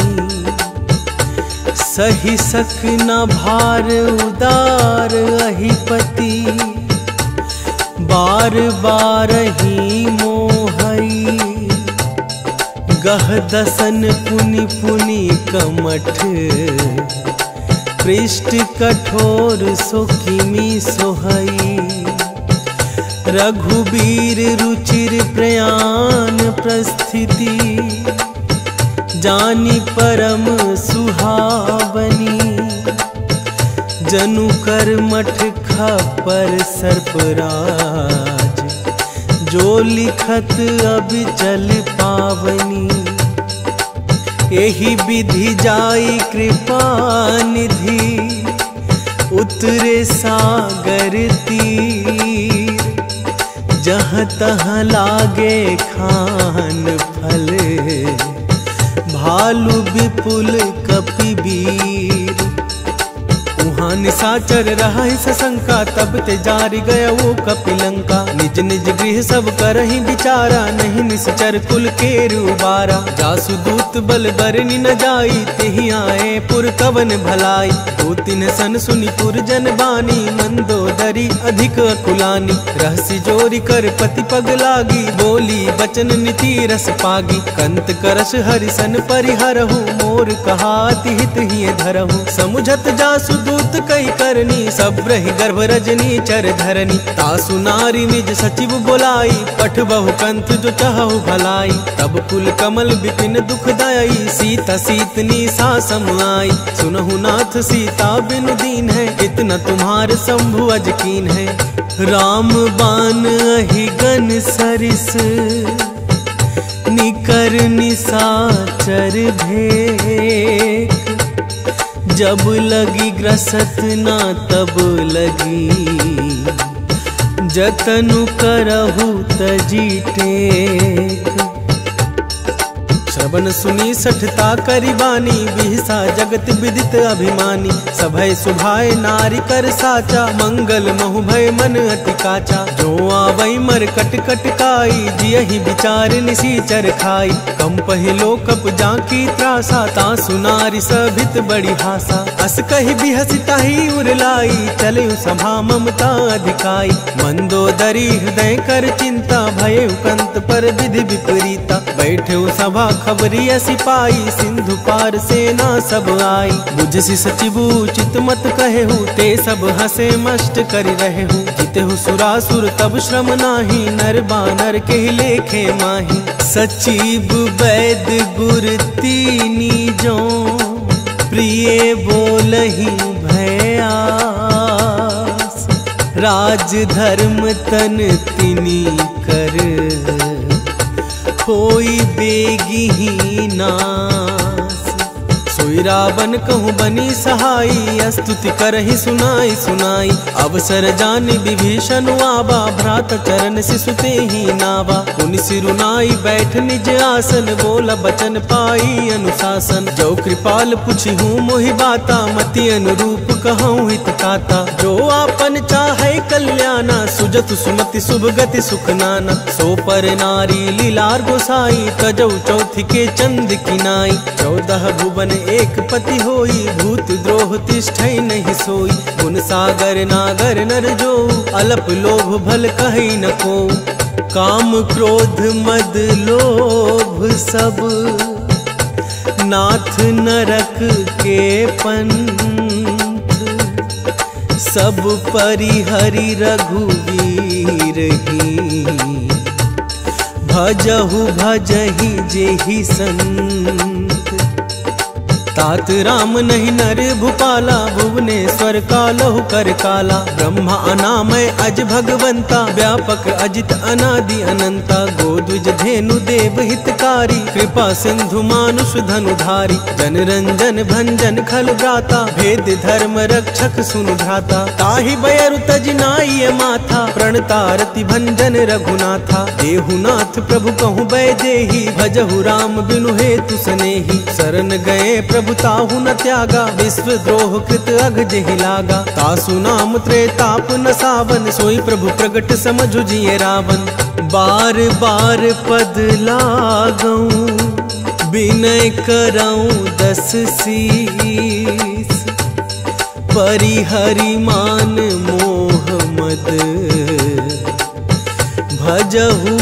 सही सक न भार उदार अहिपति, बार बार ही मोहई। गह दसन पुनि पुनि कमठ, पृष्ठ कठोर सोकिमी सोहई। रघुबीर रुचिर प्रयाण प्रस्थिति, जानी परम सुहावनी। जनु कर मठ खपर सर्पराज, जो लिखत अबिचल पावनी। एहि विधि जाई कृपा निधि, उतरे सागर तीर। जहाँ तहाँ लागे खान फल, भालु विपुल कपि वीर। उहाँ निशाचर रहा सशंका, तब ते जारि गया वो कपिलंका। निज निज गृह सब करहि विचारा, नहीं निश्चर कुल केर उबारा। जासु दूत बल बरनि न जाई, तेहि आए पुर कवन भलाई। दो तीन सन सुनि पुर जन बानी, मंदोदरी अधिक अकुलानी। रहसि जोरि कर पति पग लागी, बोली बचन नीति रस पागी। कंत करस हरिसन परिहरहु, मोर कहा अति हित हिय धरहु। समुझत जासु दूत कई करनी, सब रही गर्भ रजनी चर धरनी। तासु नारी निज सचिव बोलाई, पठ बहु कंत जो चाहु भलाई। तब कुल कमल बिपिन दुखदाई, सीता सीतनी सा समाई। सुनहु नाथ सीता बिनु दीन है, इतना तुम्हार शंभु अजकीन है। राम बान अहिगन सरिस, निकर निशाचर भेक। जब लगी ग्रसत ना तब लगी, जतनु करहु तजी टेक। श्रवण सुनी सठता करिबानी, बिहसा जगत विदित अभिमानी। सभय सुभाय नारी कर साचा, मंगल महु भय मन अति काचा। जो आवै मर कट कट काई, जियहि विचार निसीचर खाई। कम पहिलो कप जाकी त्रासा, तासु नारी सभित बड़ी भाषा। अस कहि बिहसि ताहि उरलाई, चले सभा ममता अधिकाई। मंदोदरी हृदय कर चिंता, भय कंत पर विधि विपरीता। बैठे सभा खबरिया सिपाही, सिंधु पार सेना सब आई। बुझसि सचिबु चित मत कहेहु, ते सब हसे मष्ट करि रहेहु। जितेहु सुरासुर तब श्रम नाही, नर बानर के लेखे माही। सचिव वैद गुर तीनी जो, प्रिय बोलहि भयास। राज धर्म तन तिनी कर, कोई बेगी नास। सोई रावण कहूँ बनी सहाई, स्तुति करहि सुनाई सुनाई। अवसर जानि विभीषण आवा, भ्रात चरण सिसुते ही नावा। पुनि सिरुनाई बैठ निज आसन, बोला बचन पाई अनुशासन। जो कृपाल पुछि हूँ मोहि बाता, मति अनुरूप कहूँ हित काता। जो आपन चाहे कल्याणा, सुजत सुमति शुभ गति सुख नाना। सो पर नारी लीलार गोसाई, तजौ चौथी के चंद किनाई। 14 भुवन एक पति होई, भूत द्रोह तिष्ठै नहीं सोई। गुण सागर नागर नर जो, अलप लोभ भल कहि न को। काम क्रोध मद लोभ सब, नाथ नरक के पंथ। सब परिहरि रघुवीर ही, भजहु भजहि जेहि संत। तात राम नहीं नर भूपाला, भुवनेश्वर कालहु कर काला। ब्रह्मा अनामय अज भगवंता, व्यापक अजित अनादि अनंता। गोद्विज धेनु देव हितकारी, कृपा सिंधु मानुष धनुधारी। जन रंजन भंजन खल भ्राता, भेद धर्म रक्षक सुनु भ्राता। ताहि बयरु तजनाई माथा, प्रणतारति भंजन रघुनाथा। देहुनाथ प्रभु कहूँ बैदेही, भजहु राम बिनु हेतु सनेही। शरण गए प्रभु ताहु न त्यागा, विश्व द्रोह कृत अघ जेहि लागा। तासु नाम त्रेताप न सावन, सोई प्रभु प्रगट समझु जिये रावण। बार बार पद लागऊं, विनय करऊं 10 शीस। परिहरि मान मोह मद, भजहु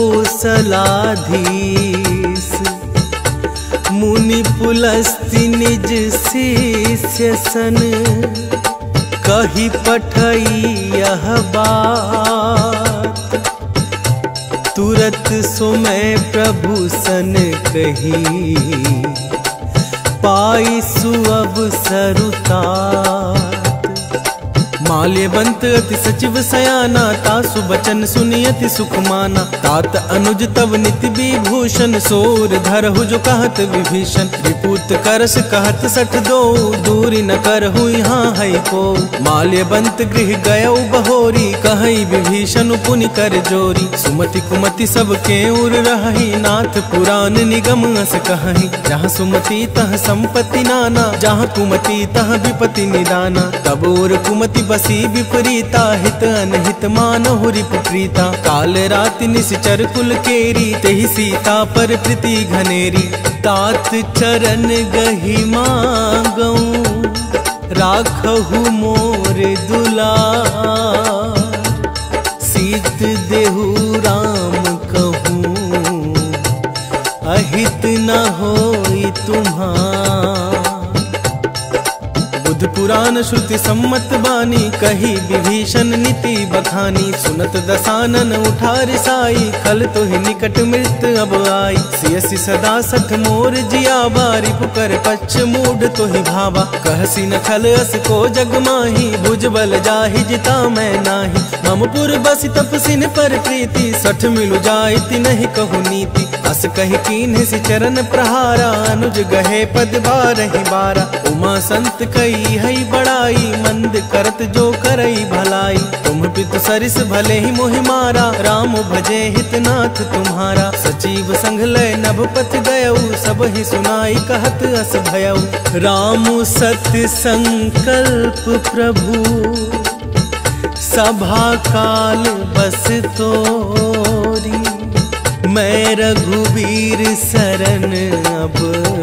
कोसलाधीश। मुनि पुलस्ति निज शिष्य सन, कही पठई यह बात। तुरत सुमय प्रभु सन कही, पाई सुअवसरुतात। माल्यवंत अति सचिव सयाना, तासु बचन सुनियति सुख माना। तात अनुज तव निति विभूषण, सोर धरहु जो कहत विभीषण। विपूत करस कहत 62, दूरी न करहु यहाँ है को। माल्यवंत गृह गयौ बहोरी, कहई विभीषण पुनि कर जोरी। सुमति कुमति सब के उर रही, नाथ पुराण निगम अस कहई। जहाँ सुमति तह संपत्ति नाना, जहाँ कुमति तह विपति निदाना। तब और कुमति बसी विपरीता, हित अनहित मानहु रिपु प्रीता। काल राति निश्चर कुल केरी, तेहि सीता पर प्रीति घनेरी। तात चरण गहि मांगऊं, राखहु मोर दुलार। सीत देहु राम कहूँ, अहित न होई तुम्हार। बुध पुराण श्रुति सम्मत बानी, कही विभीषण नीति बखानी। सुनत दसानन उठार साई, खल तो ही निकट मृत अब आई। सियसि सदा सठ मोर जियावा, रिपुकर पच्छ मूढ़ तो ही भावा। कहसी न खल अस को जग माही, भुज बल जाहि जिता मैं नाही। ममपुर बसि तपसिन पर प्रीति, सठ मिलु जाइति नहीं कहु नीति। अस कहि कीन्ह सि चरण प्रहारा, अनुज गहे पद बारहि बारा। उमा संत कई है बड़ाई, मंद करत जो करई भलाई। तुम कुपित सरिस भले ही मोहि मारा, राम भजे हितनाथ तुम्हारा। सचिव संग लय नभपति गयऊ, सब ही सुनाई कहत अस भयऊ। राम सत्य संकल्प प्रभु, सभा काल बस तोरी। मैं रघुवीर शरण अब,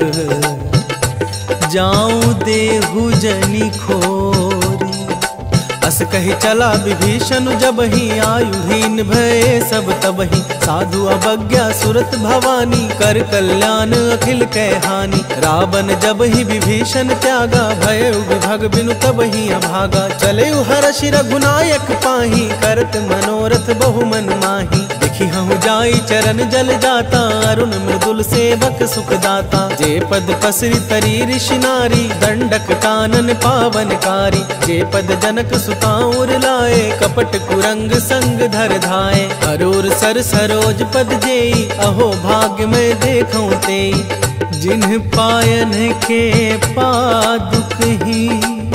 जाऊं देहु जनि खोरी। अस कही चला विभीषण जब ही, आयुहीन भये सब तबहि। साधु अवज्ञा सुरत भवानी, कर कल्याण अखिल कै हानि। रावण जब ही विभीषण त्यागा, भय विभग बिनु तब ही अभागा। चले हर्षि रघुनायक पाही, करत मनोरथ बहु मन माही। देखी हूँ जाई चरण जल जाता, अरुण मृदुल सेवक सुखदाता। जे पद पसरी तरी ऋषि नारी, दंडक कानन पावनकारी। जे पद जनक सुताउर लाए, कपट कुरंग संग धर धाए। अरूर सर सरोज पद जेई, अहो भाग्य में देखूं तेई। जिन्ह पायन के पादुक ही,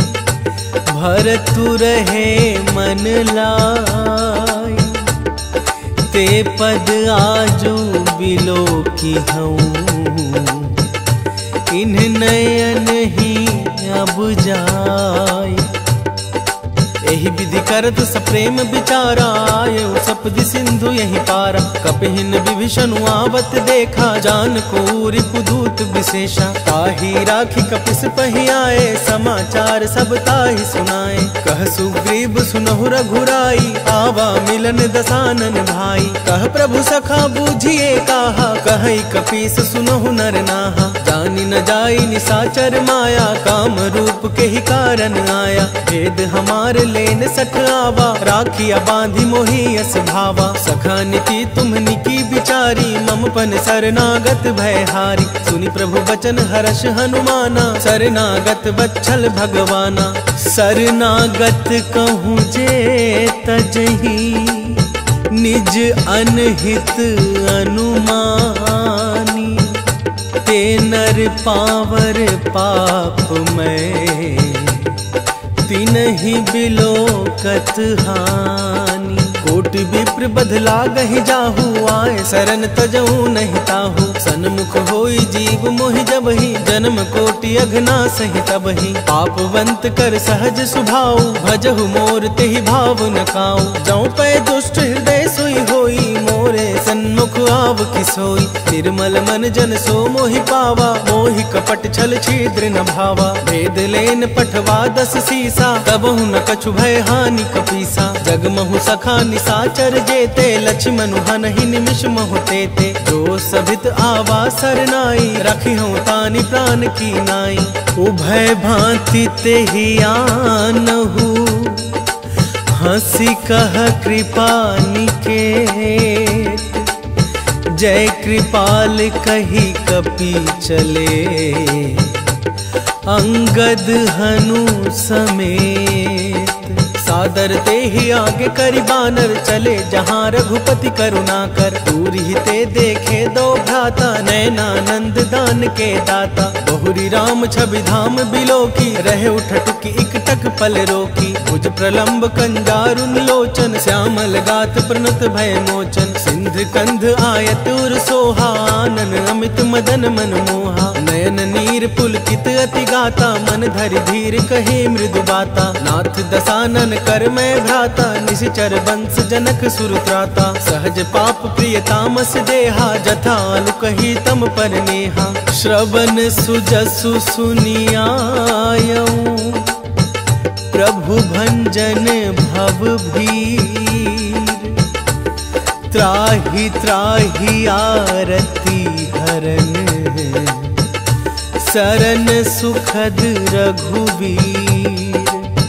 भरतु रहे मन लाई। ते पद आजू बिलो की हूँ, इन्ह नयन ही अब जाय। यही विधि करत सप्रेम विचारा, आयो सपदि सिंधु यही पारा। कपिहिन विभीषण आवत देखा, जान को रिपुदूत विशेषा। ताही राखी कपिस पहि आए, समाचार सब ताहि सुनाए। कह सुग्रीव सुनहु रघुराई, आवा मिलन दसानन भाई। कह प्रभु सखा बूझिए काहा, कहई कपीस सुनहु नर नाहा। जानि न जाई निसाचर माया, काम रूप के ही कारण आया। भेद हमार लेन सठ आवा, राखिया बांधी मोहि यस भावा। सखा नीति तुम्हनि की विचारी, मम पन शरणागत भयहारी। सुनि प्रभु बचन हर्ष हनुमाना, शरणागत बच्छल भगवाना। शरणागत कहूँ जे तजहि, निज अनहित अनुमानी। ते नर पावर पाप में, तिनहि बिलोकत हानि। कोटि विप्र बधला गहि जाहू, आए शरण तजऊ नहीं ताहू। सन्मुख होई जीव मोहि जबहि, जन्म कोटि अघना सहि तबहि। पापवंत कर सहज सुभाऊ, भजहु मोर तेहि भाव न काऊ। जौ पै दुष्ट हृदय सोई होई, मोरे सन्मुख आव किसोई। निर्मल मन जन सो मोहि पावा, मोहि कपट छल छिद्र न भावा। भेद लेन पठवा दस सीसा, तबहु न कछु भय हानि कपीसा। जगमहु सखा निसाचर जेते, लक्ष्मण हनहि निमिष महु तेते। जो सभित आवा सरनाई, रखी हूँ तानि प्राण की नाई। उभय भांति तेहि आनहु, हंसी कह कृपा निकेत। जय कृपाल कही कपि चले, अंगद हनु समेत। सादर ते ही आगे करि बानर, चले जहाँ रघुपति करुणा कर। दूर ही ते देखे दो भ्राता, नैनानंद दान के दाता। बहुरी राम छवि धाम बिलो की, रहे उठटुकी इकटक पल रोकी। भुज प्रलंब कंजारुन लोचन, श्यामल गात प्रणत भय मोचन। सिंध कंध आयत उर सोहा, आनन अमित मदन मन मोहा। नयन नीर पुलकित अति गाता, मन धरि धीर कहे मृदु बाता। नाथ दसानन कर मैं भ्राता, निशिचर वंश जनक सुरत्राता। सहज पाप प्रिय तामस देहा, जथालु कही तम पर नेहा। श्रवण सुजसु सुनियायऊं, प्रभु भंजन भव भीर। त्राहि त्राहि आरती हरन, शरण सुखद रघुवीर।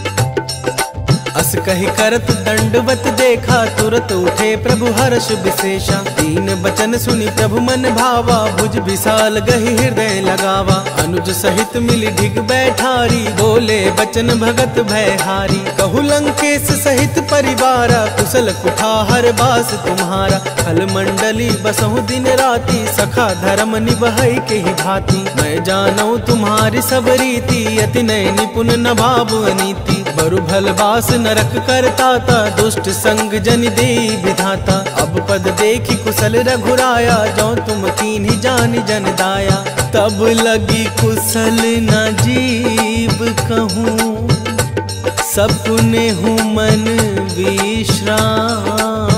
अस कहि करत दंडवत देखा, तुरत उठे प्रभु हर्ष विशेषा। दीन बचन सुनि प्रभु मन भावा, भुज विशाल गहि हृदय लगावा। अनुज सहित मिली ढिग बैठारी, बोले बचन भगत भयहारी। कहु लंकेश सहित परिवारा, कुशल कुठार बास तुम्हारा। खल मंडली बसहु दिन राति, सखा धर्म निभई के ही भांति। मैं जानऊ तुम्हारी सब रीति, अति नय निपुण न भाव अनीति। बरु भलबास नरक करता ता, दुष्ट संग जन दे विधाता। अब पद देखी कुशल रघुराया, जो तुम कीन्ही जान जन दाया। तब लगी कुशल न जीव कहूँ, सपने हूँ मन विश्राम।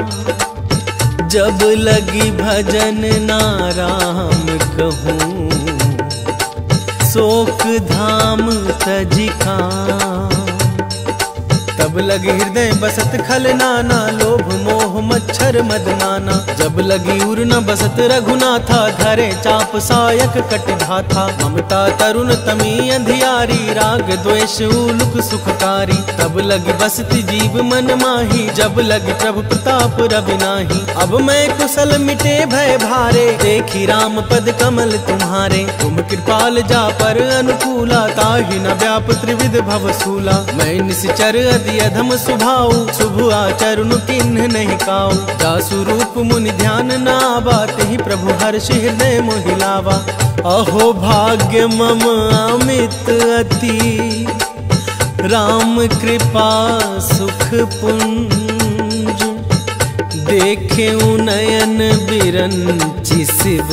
जब लगी भजन नाराम कहूँ, शोक धाम तजिका। तब लगी हृदय बसत खल नाना, लोभ मोह मच्छर मदमाना। जब लगी उर न बसत रघुनाथा, धरे चाप सायक कट धाथा। ममता तरुण तमी अंधियारी, राग द्वेष उलुक सुखकारी। तब लगी बसती जीव मन माही, जब लगी प्रभु प्रताप रवि नाही। अब मैं कुशल मिटे भय भारे, देखी राम पद कमल तुम्हारे। तुम कृपाल जा पर अनुकूला, ताहि न व्याप त्रिविध भवसूला। मैं निश्चर अधम सुभाऊ, शुभ आचरण किन्ह नहीं काऊ। जासु रूप मुनि ध्यान ना बाते ही, प्रभु हर्ष हृदय मोहिलावा। अहो भाग्य मम अमित अति, राम कृपा सुख पुंज। देखे नयन बिरंचि शिव,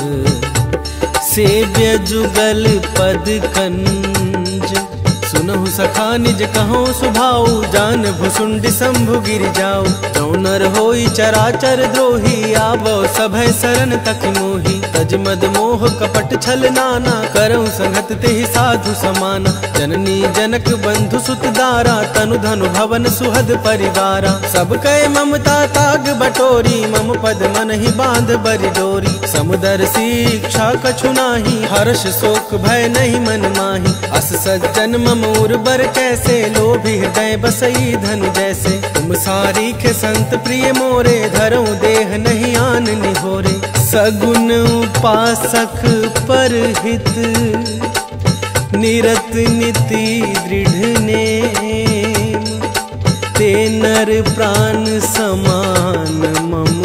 सेव्य जुगल पद कंज। सुनहु सखा निज कहो सुभाऊ, जान भुसुंड शंभु गिर जाऊ। जो नर होई चराचर द्रोही, आवो सभय शरण तक मोही। तज मद मोह कपट छल नाना, करऊं संगत तेहि साधु समाना। जननी जनक बंधु सुत दारा, तनु धनु भवन सुहद परिवारा। सब कय ममता ताग बटोरी, मम पद मन ही बांध बरि डोरी। समुदर शिक्षा कछु नाही, हर्ष शोक भय नहीं मन माही। अस सज्जन मम उर्बर कैसे, लोभी हृदय बसई धन जैसे। तुम सारी के संत प्रिय मोरे, धरो देह नहीं आन निहोरे। सगुन उपासक पर हित, निरत नीति दृढ़ नेम। ते नर प्राण समान मम,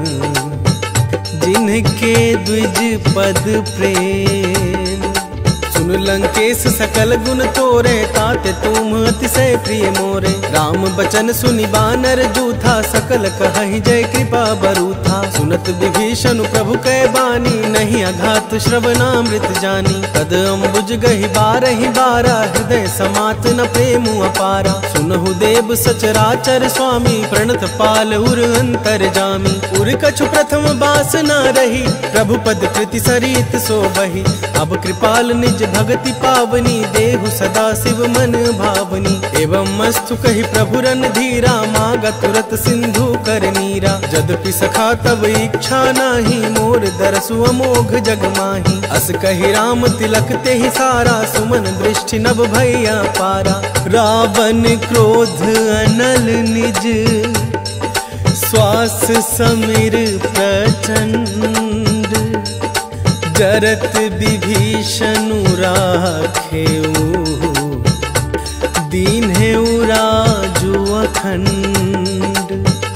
जिनके द्विज पद प्रेम। सुन लंकेश सकल गुण तोरे, ताते तुम अतिशय प्रिय मोरे। राम बचन सुनि बानर जूथा, सकल कहहि जय कृपा बरूथा। सुनत विभीषण प्रभु कै बानी, नहीं अघात श्रवणामृत जानी। तद अम्बुज गहि बारहि बारा, हृदय समात न प्रेम अपारा। सुनहु देव सचराचर स्वामी, प्रणत पाल उर अंतर जामी। उर कछु प्रथम बास न रही, प्रभु पद कृति सरित सो बही। अब कृपाल निज भगति पावनी, देहु सदा शिव मन भावनी। एवं मस्तु कहि प्रभु रन धीरा, मागा तुरत सिंधु कर नीरा। जदपि सखा तब इच्छा नाही, मोर दरसु अमोघ जग माही। अस कहि राम तिलक तेहि सारा, सुमन दृष्टि नभ भैया पारा। रावण क्रोध अनल निज, श्वास समीर प्रचंड। जरत विभीषण राखेऊ, दीन्हेऊ राजु अखंड।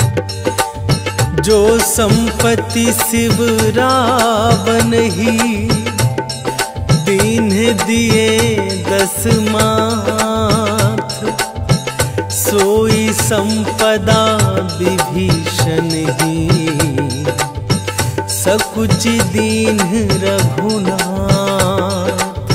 जो संपत्ति शिव रावण ही, दीन्ह दिए 10 माथ। सोई संपदा विभीषण ही, सकुच दीन्ह रघुनाथ।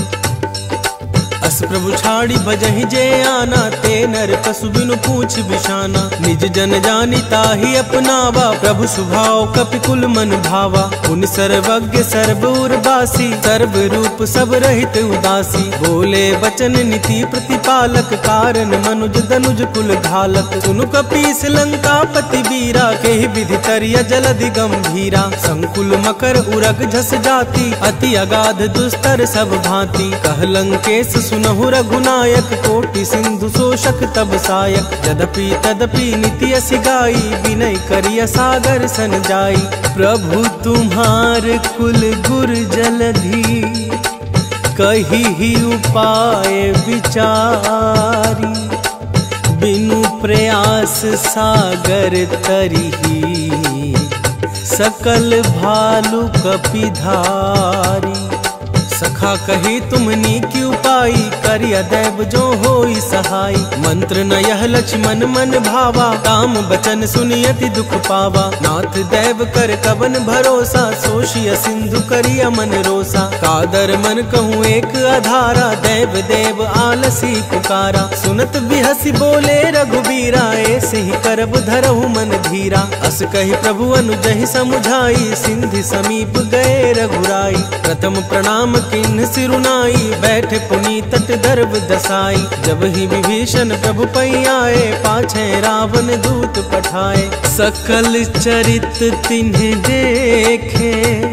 अस प्रभु छाड़ी भजहि जे आना, ते नर पशु बिनु पूछ बिशाना। निज जन जानी ताहि अपनावा, प्रभु स्वभाव कपिकुल मन भावा। पुनि सर्वज्ञ सर्व उर्वासी, सर्व रूप सब रहित उदासी। बोले वचन नीति प्रतिपालक, कारण मनुज दनुज कुल घालक। सुनु कपीस लंकापति वीरा, केहि विधि तरिया जलधि गंभीरा। संकुल मकर उरग झस जाति, अति अगाध दुस्तर सब भांति। कह लंकेश सुनहु रघुनायक, कोटि सिंधु शोषक तब सायक। यद्यपि तदपि नीति असि गाई, विनय करिया सागर सन जाई। प्रभु तुम्हार कुल गुर जलधि, कही ही उपाय विचारी। बिनु प्रयास सागर तरिही, सकल भालु कपिधारी। सखा कही तुमनी की उपाई, करिया देव जो होई सहाय। मंत्र न यह लक्ष्मण मन भावा, काम बचन सुनियति दुख पावा। नाथ देव कर कवन भरोसा, सोशिय सिंधु करिया मन रोसा। कादर मन कहूँ एक आधारा, देव देव आलसी पुकारा। सुनत बिहसी बोले रघुबीरा, ऐसे ही करब धरहु मन धीरा। अस कही प्रभु अनुजहि समुझाई, सिंधु समीप गए रघुराई। प्रथम प्रणाम किन्ह सिरुनाई, बैठे पुनी तट दर्भ दसाई। जब ही विभीषण प्रभु पै आए, पाछे रावण दूत पठाए। सकल चरित तिन्ह देखे,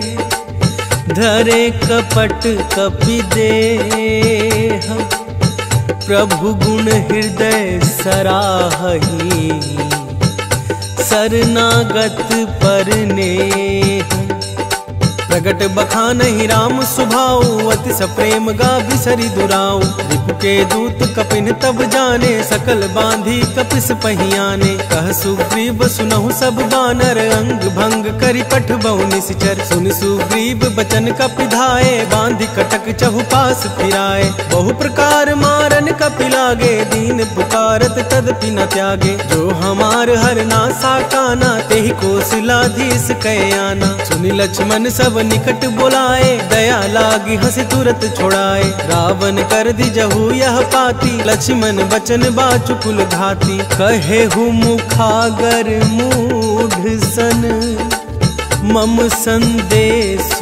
धरे कपट कपि देह। प्रभु गुण हृदय सराहहि, शरणागत पर नेह। प्रगट बखानहि राम सुभाऊ, अति सप्रेम गा बिसरि दुराऊ। रिपु के दूत कपिन तब जाने, सकल बांधी कपिस पहियाने। कह सुग्रीव सुनहु सब बानर, अंग भंग करि पठ बहु निश्चर। सुन सुग्रीव बचन कपि धाये, बांधि कटक चहुपास फिराए। बहु प्रकार मारन कपि लागे, दीन पुकारत तदपि न त्यागे। जो हमार हर नासा काना, तेहि कौशलाधीश कयाना। सुनि लक्ष्मण सब निकट बुलाए, दया लागी हंसी तुरत छोड़ाए। रावण कर दी जहु यह पाती, लक्ष्मण बचन बाचुकुल घाती। कहे हु मुखागर मूढ़ सन, मम संदेश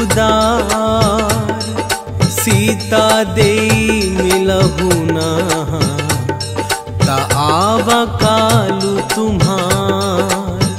उदार। सीता देई मिलहु ना, ता आवा कालु तुम्हार।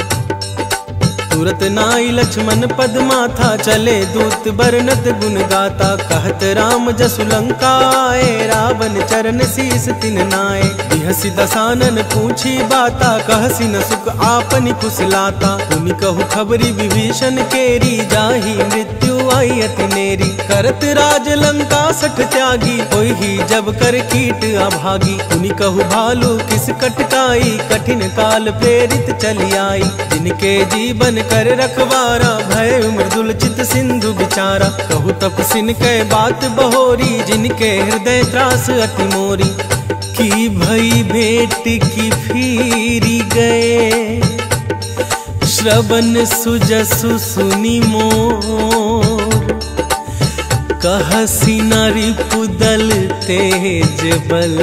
तुरत नाई लक्ष्मण पद माथा, चले दूत बरनत गुण गाता। कहत राम जसु लंका आए, रावण चरण शीस तिन नाए। बिहसी दसानन पूछी बाता, कहसी न सुख आपनि कुशलाता। पुनि कहु खबरी विभीषण केरी, जाहि मृत्यु आई अति नेरी। करत राज लंका सठ त्यागी, होई ही जब कर कीट अभागी। पुनि कहु भालू किस कटकाई, कठिन काल प्रेरित चली आई। जिनके जीवन कर रखवारा, भय मृदुल चित सिंधु बिचारा। कहु तपसिन कै बात बहोरी, जिनके हृदय त्रास अति मोरी। की भई भेंट की फिरी गए, श्रवण सुजसु सुनि मोर। कहसी नारी पुदल तेज बल,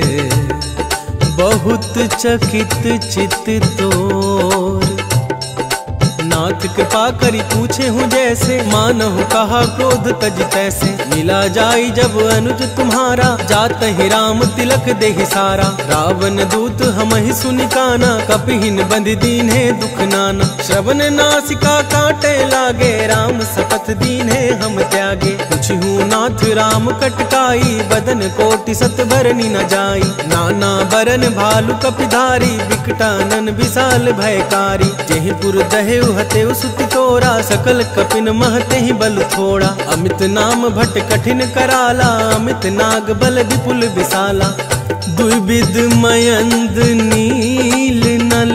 बहुत चकित चित तोर। नाथ कृपा करी पूछे हूँ जैसे, मानहु कहा क्रोध तज तैसे। मिला जाई जब अनुज तुम्हारा, जात ही राम तिलक देहि सारा। रावण दूत हम ही सुनि काना, कपिहिन बंध दीन्हे दुख नाना। श्रवण नासिका काटे लागे, राम सपथ दीन्हे हम त्यागे। पूछहूँ नाथ राम कटकाई, बदन कोटि सत बरनी न जाई। नाना बरन भालु कपिधारी, विकटानन विशाल भयकारी। जेहिपुर दहेउ हतेउ सुति तोरा, सकल कपिन महते ही बल थोड़ा। अमित नाम भट कठिन कराला, अमित नाग बल विपुल विशाला। दुर्विद मयंद नील नल,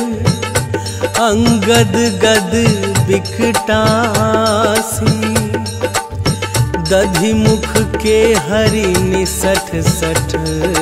अंगद गद बिकटासी। दधि मुख के हरि निसठ सठ,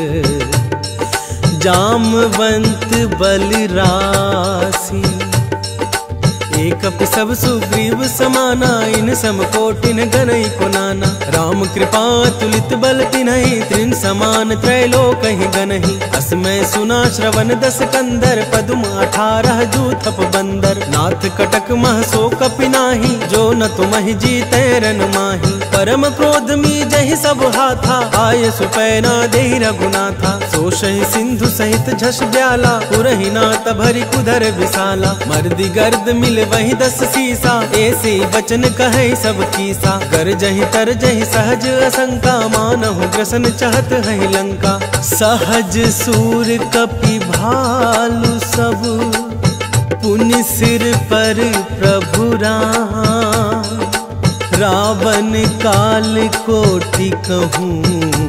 जामवंत बलरासी। एक सब सुग्रीव समाना, इन सम कोटिन गनई को नाना। राम कृपा तुलित बल तिन्हि, त्रिन समान त्रैलोक ही गनहि। असमय सुना श्रवण दस कंदर, पदुम 18 जूथप बंदर। नाथ कटक मह सो कपि नाही, जो न तुमहि जीते रन माही। परम क्रोध मी जहि सब हाथा, आय सुपैना देहि रघुनाथा। सोषहि सिंधु सहित झस ब्याला, पुरहि नाथ भरि कुधर विशाला। मर्दि गर्द मिल वही 10 सीसा, ऐसे वचन कहे सब कीसा। गरजहि तरजहि सहज असंका, मानहु ग्रसन चाहत है लंका। सहज सूर कपि भालु सब, पुनि सिर पर प्रभु राम। रावण काल कोटि कहूँ,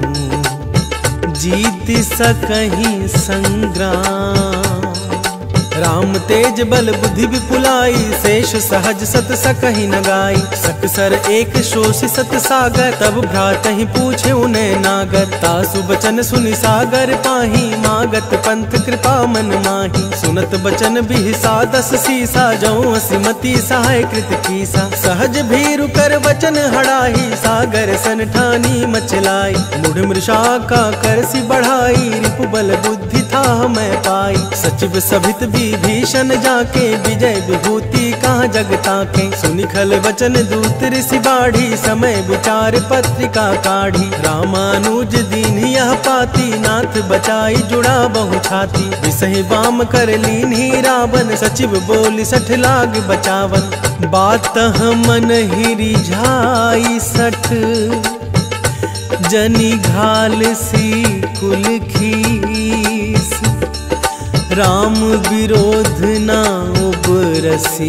जीत सकहि संग्राम। राम तेज बल बुद्धि विपुलाई, शेष सहज सत सकहि न गाई। सकसर एक शोषि सत सागर, तब भ्रातहि पूछे उन्हें नागर। तासु बचन सुनि सागर पाही, मागत पंथ कृपा मन माही। सुनत बचन बिहसा दस सीसा, जौं असिमति सहाय कृत कीसा। सहज भीरु कर वचन हड़ाही, सागर सन ठानी मचलाई। मुढ़ मृषा का करसी बढ़ाई, रिपु बल बुद्धि था मैं पाई। सचिव सभित विभीषण जाके, विजय विभूति कहाँ जग ताके। सुनि खल वचन दूत ऋषि बाढ़ी, समय विचार पत्रिका काढ़ी। रामानुज दीन यह पाती, नाथ बचाई जुड़ा बहु छाती। विसहि वाम कर लीन्ही रावण, सचिव बोली सठ लाग बचावन। बात मन ही रिझाई सठ, जनी घाल सी कुल खीस। राम विरोध ना उबरसी,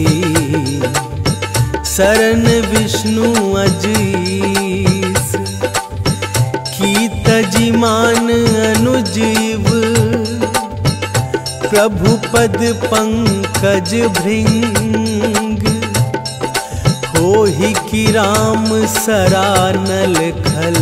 शरण विष्णु अजीस। की तजिमान अनुजीव, प्रभु पद पंकज भृंग। होहि की राम सरानल खल,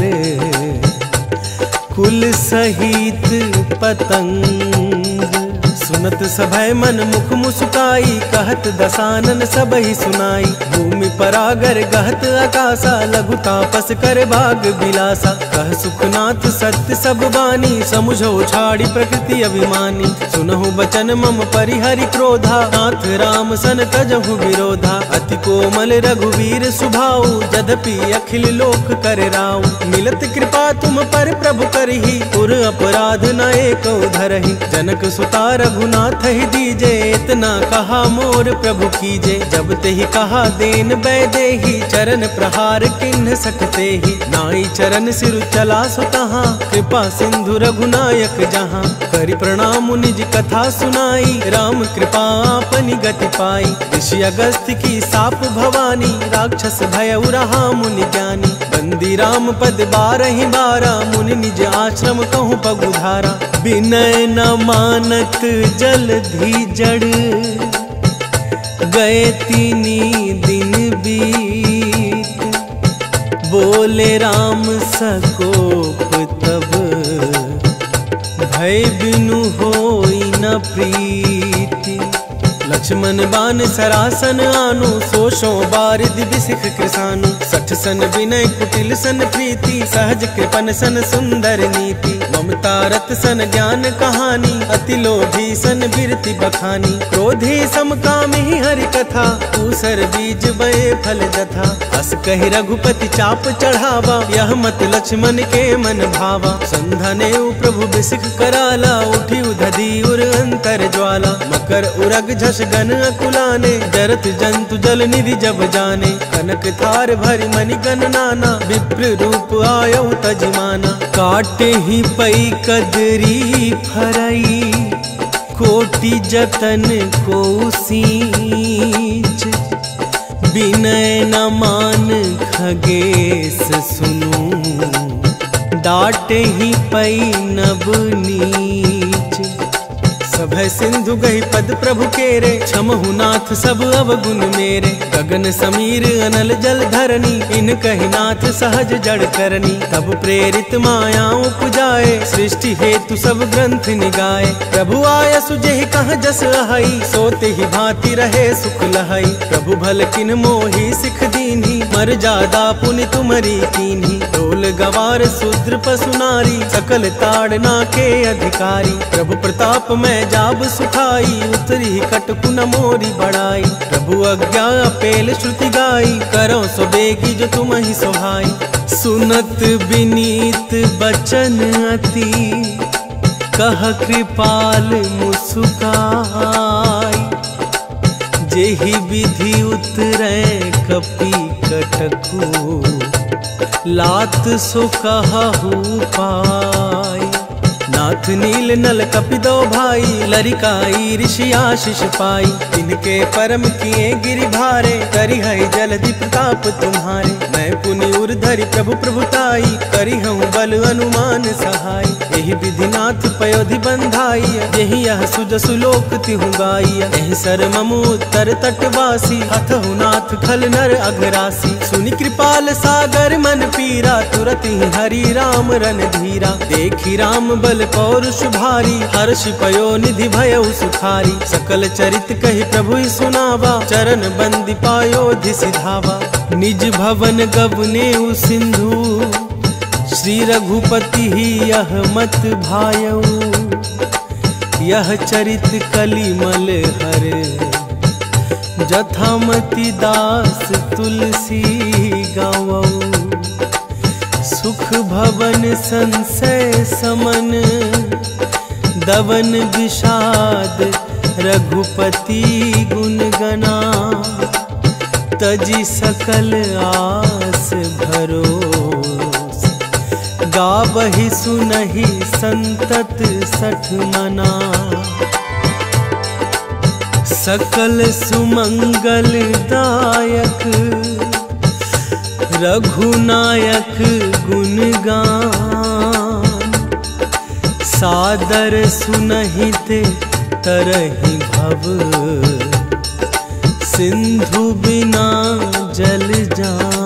कुल सहित पतंग। सुनत सभय मन मुख मुस्काई, कहत दसानन सबहि सुनाई। भूमि परागर गहत आकाशा, लघु तापस कर भाग बिलासा। कह सुखनाथ सत्य सब बानी, समुझो छाड़ी प्रकृति अभिमानी। सुनहु बचन मम परिहरि क्रोधा, नाथ राम सन तजहु विरोधा। अति कोमल रघुवीर सुभाऊ, यद्यपि अखिल लोक कर राऊ। मिलत कृपा तुम पर प्रभु करही, पुर अपराध न एको धरहि। जनक सुता रघुनाथ ही दीजे, इतना कहा मोर प्रभु कीजे। जब ते ही कहा देन बैदेही, चरण प्रहार किन्ह सकते ही। नाई चरण सिर चला सुतहा, कृपा सिंधु रघुनायक जहाँ। करि प्रणाम निज कथा सुनाई, राम कृपा आपनि गति पाई। ऋषि अगस्त्य की साप भवानी, राक्षस भय रहा मुनि ज्ञानी। बंदी राम पद बारहि बारा, मुनि निज आश्रम कहूँ पगुधारा। विनय न मानत जलधि जड़, गए तीनी दिन बीत। बोले राम सकोप तब, भय बिनु होई न प्रीति। लक्ष्मण बान सरासन आनु, सोशो बारिद बिसिख कृसानु। सठ सन विनय कुटिल सन प्रीति, सहज कृपन सन सुंदर नीति। ममता रत सन ज्ञान कहानी, अति लोभी सन बिरति बखानी। क्रोधी समकामी हरि कथा, ऊसर बीज बये फल जथा। अस कहि रघुपति चाप चढ़ावा, यह मत लक्ष्मण के मन भावा। संधने प्रभु बिसिख कराला, उठी उधधी उर अंतर ज्वाला। मकर उरग झस गन अकुलाने, जरत जंतु जल निधि जब जाने। कनक थार भरि मनि गन नाना, विप्र रूप आयौ तजिमाना। काटे ही पई कदरी फरई, कोटि जतन को सींच। विनय न मान खगेश सुनु, डाटे ही पई नभ नीच। सभय सिंधु गहि पद प्रभु केरे, क्षमहु नाथ सब अवगुण मेरे। गगन समीर अनल जल धरनी, इन कहि नाथ सहज जड़ करनी। तब प्रेरित माया उपजाए, सृष्टि हेतु सब ग्रंथ निगाए। प्रभु आय सुजेहि कहाँ जस अहई, सोते ही भांति रहे सुख लहई। प्रभु भल किन मोहि सिख दीन्ही, मर जादा पुनि तुमरी कीन्ही। ढोल गवार शूद्र पशु नारी, सकल ताड़ना के अधिकारी। प्रभु प्रताप में जाब सुखाई, उतरी कटकु न मोरी बड़ाई। प्रभु आज्ञा पेल श्रुति गाई, करो सो बेगी जो तुम ही सोहाई। सुनत विनीत बचन अति, कह कृपाल मुस्काई। जेहि विधि उतरै कपि कटकु, लात सो कहु पाई। ना नाथ नील नल कपिदो भाई, लरिकाई ऋषि आशीष पाई। इनके परम किए गिरि भारे, करी है जलधि प्रताप तुम्हारे। मैं पुनि उर्धरि प्रभु प्रभुताई, करी हूँ बल अनुमान सहाय। यही विधिनाथ पयोधि बंधाई, यही यह सुजसु लोक तिहु गाई। यही सर ममु उत्तर तटवासी, हथहु नाथ खल नर अघरासी। सुनि कृपाल सागर मन पीरा, तुरत ही हरि राम रन धीरा। देखी राम बल पौरुष भारी, हर्ष पयो निधि भयउ सुखारी। सकल चरित कहि प्रभु सुनावा, चरण बंदी पायोधि सिधावा। निज भवन गवने सिंधु, श्री रघुपति ही यह मत भायऊ। यह चरित कलिमल हर, जथामति दास तुलसी गावऊ। सुख भवन संशय समन, दवन विषाद रघुपति गुण गना। तजी सकल आस भरोस, गावहि सुनहि संतत सठ मना। सकल सुमंगल दायक, रघुनायक गुणगान। सादर सुनहित तरहि भव, सिंधु बिना जल जान।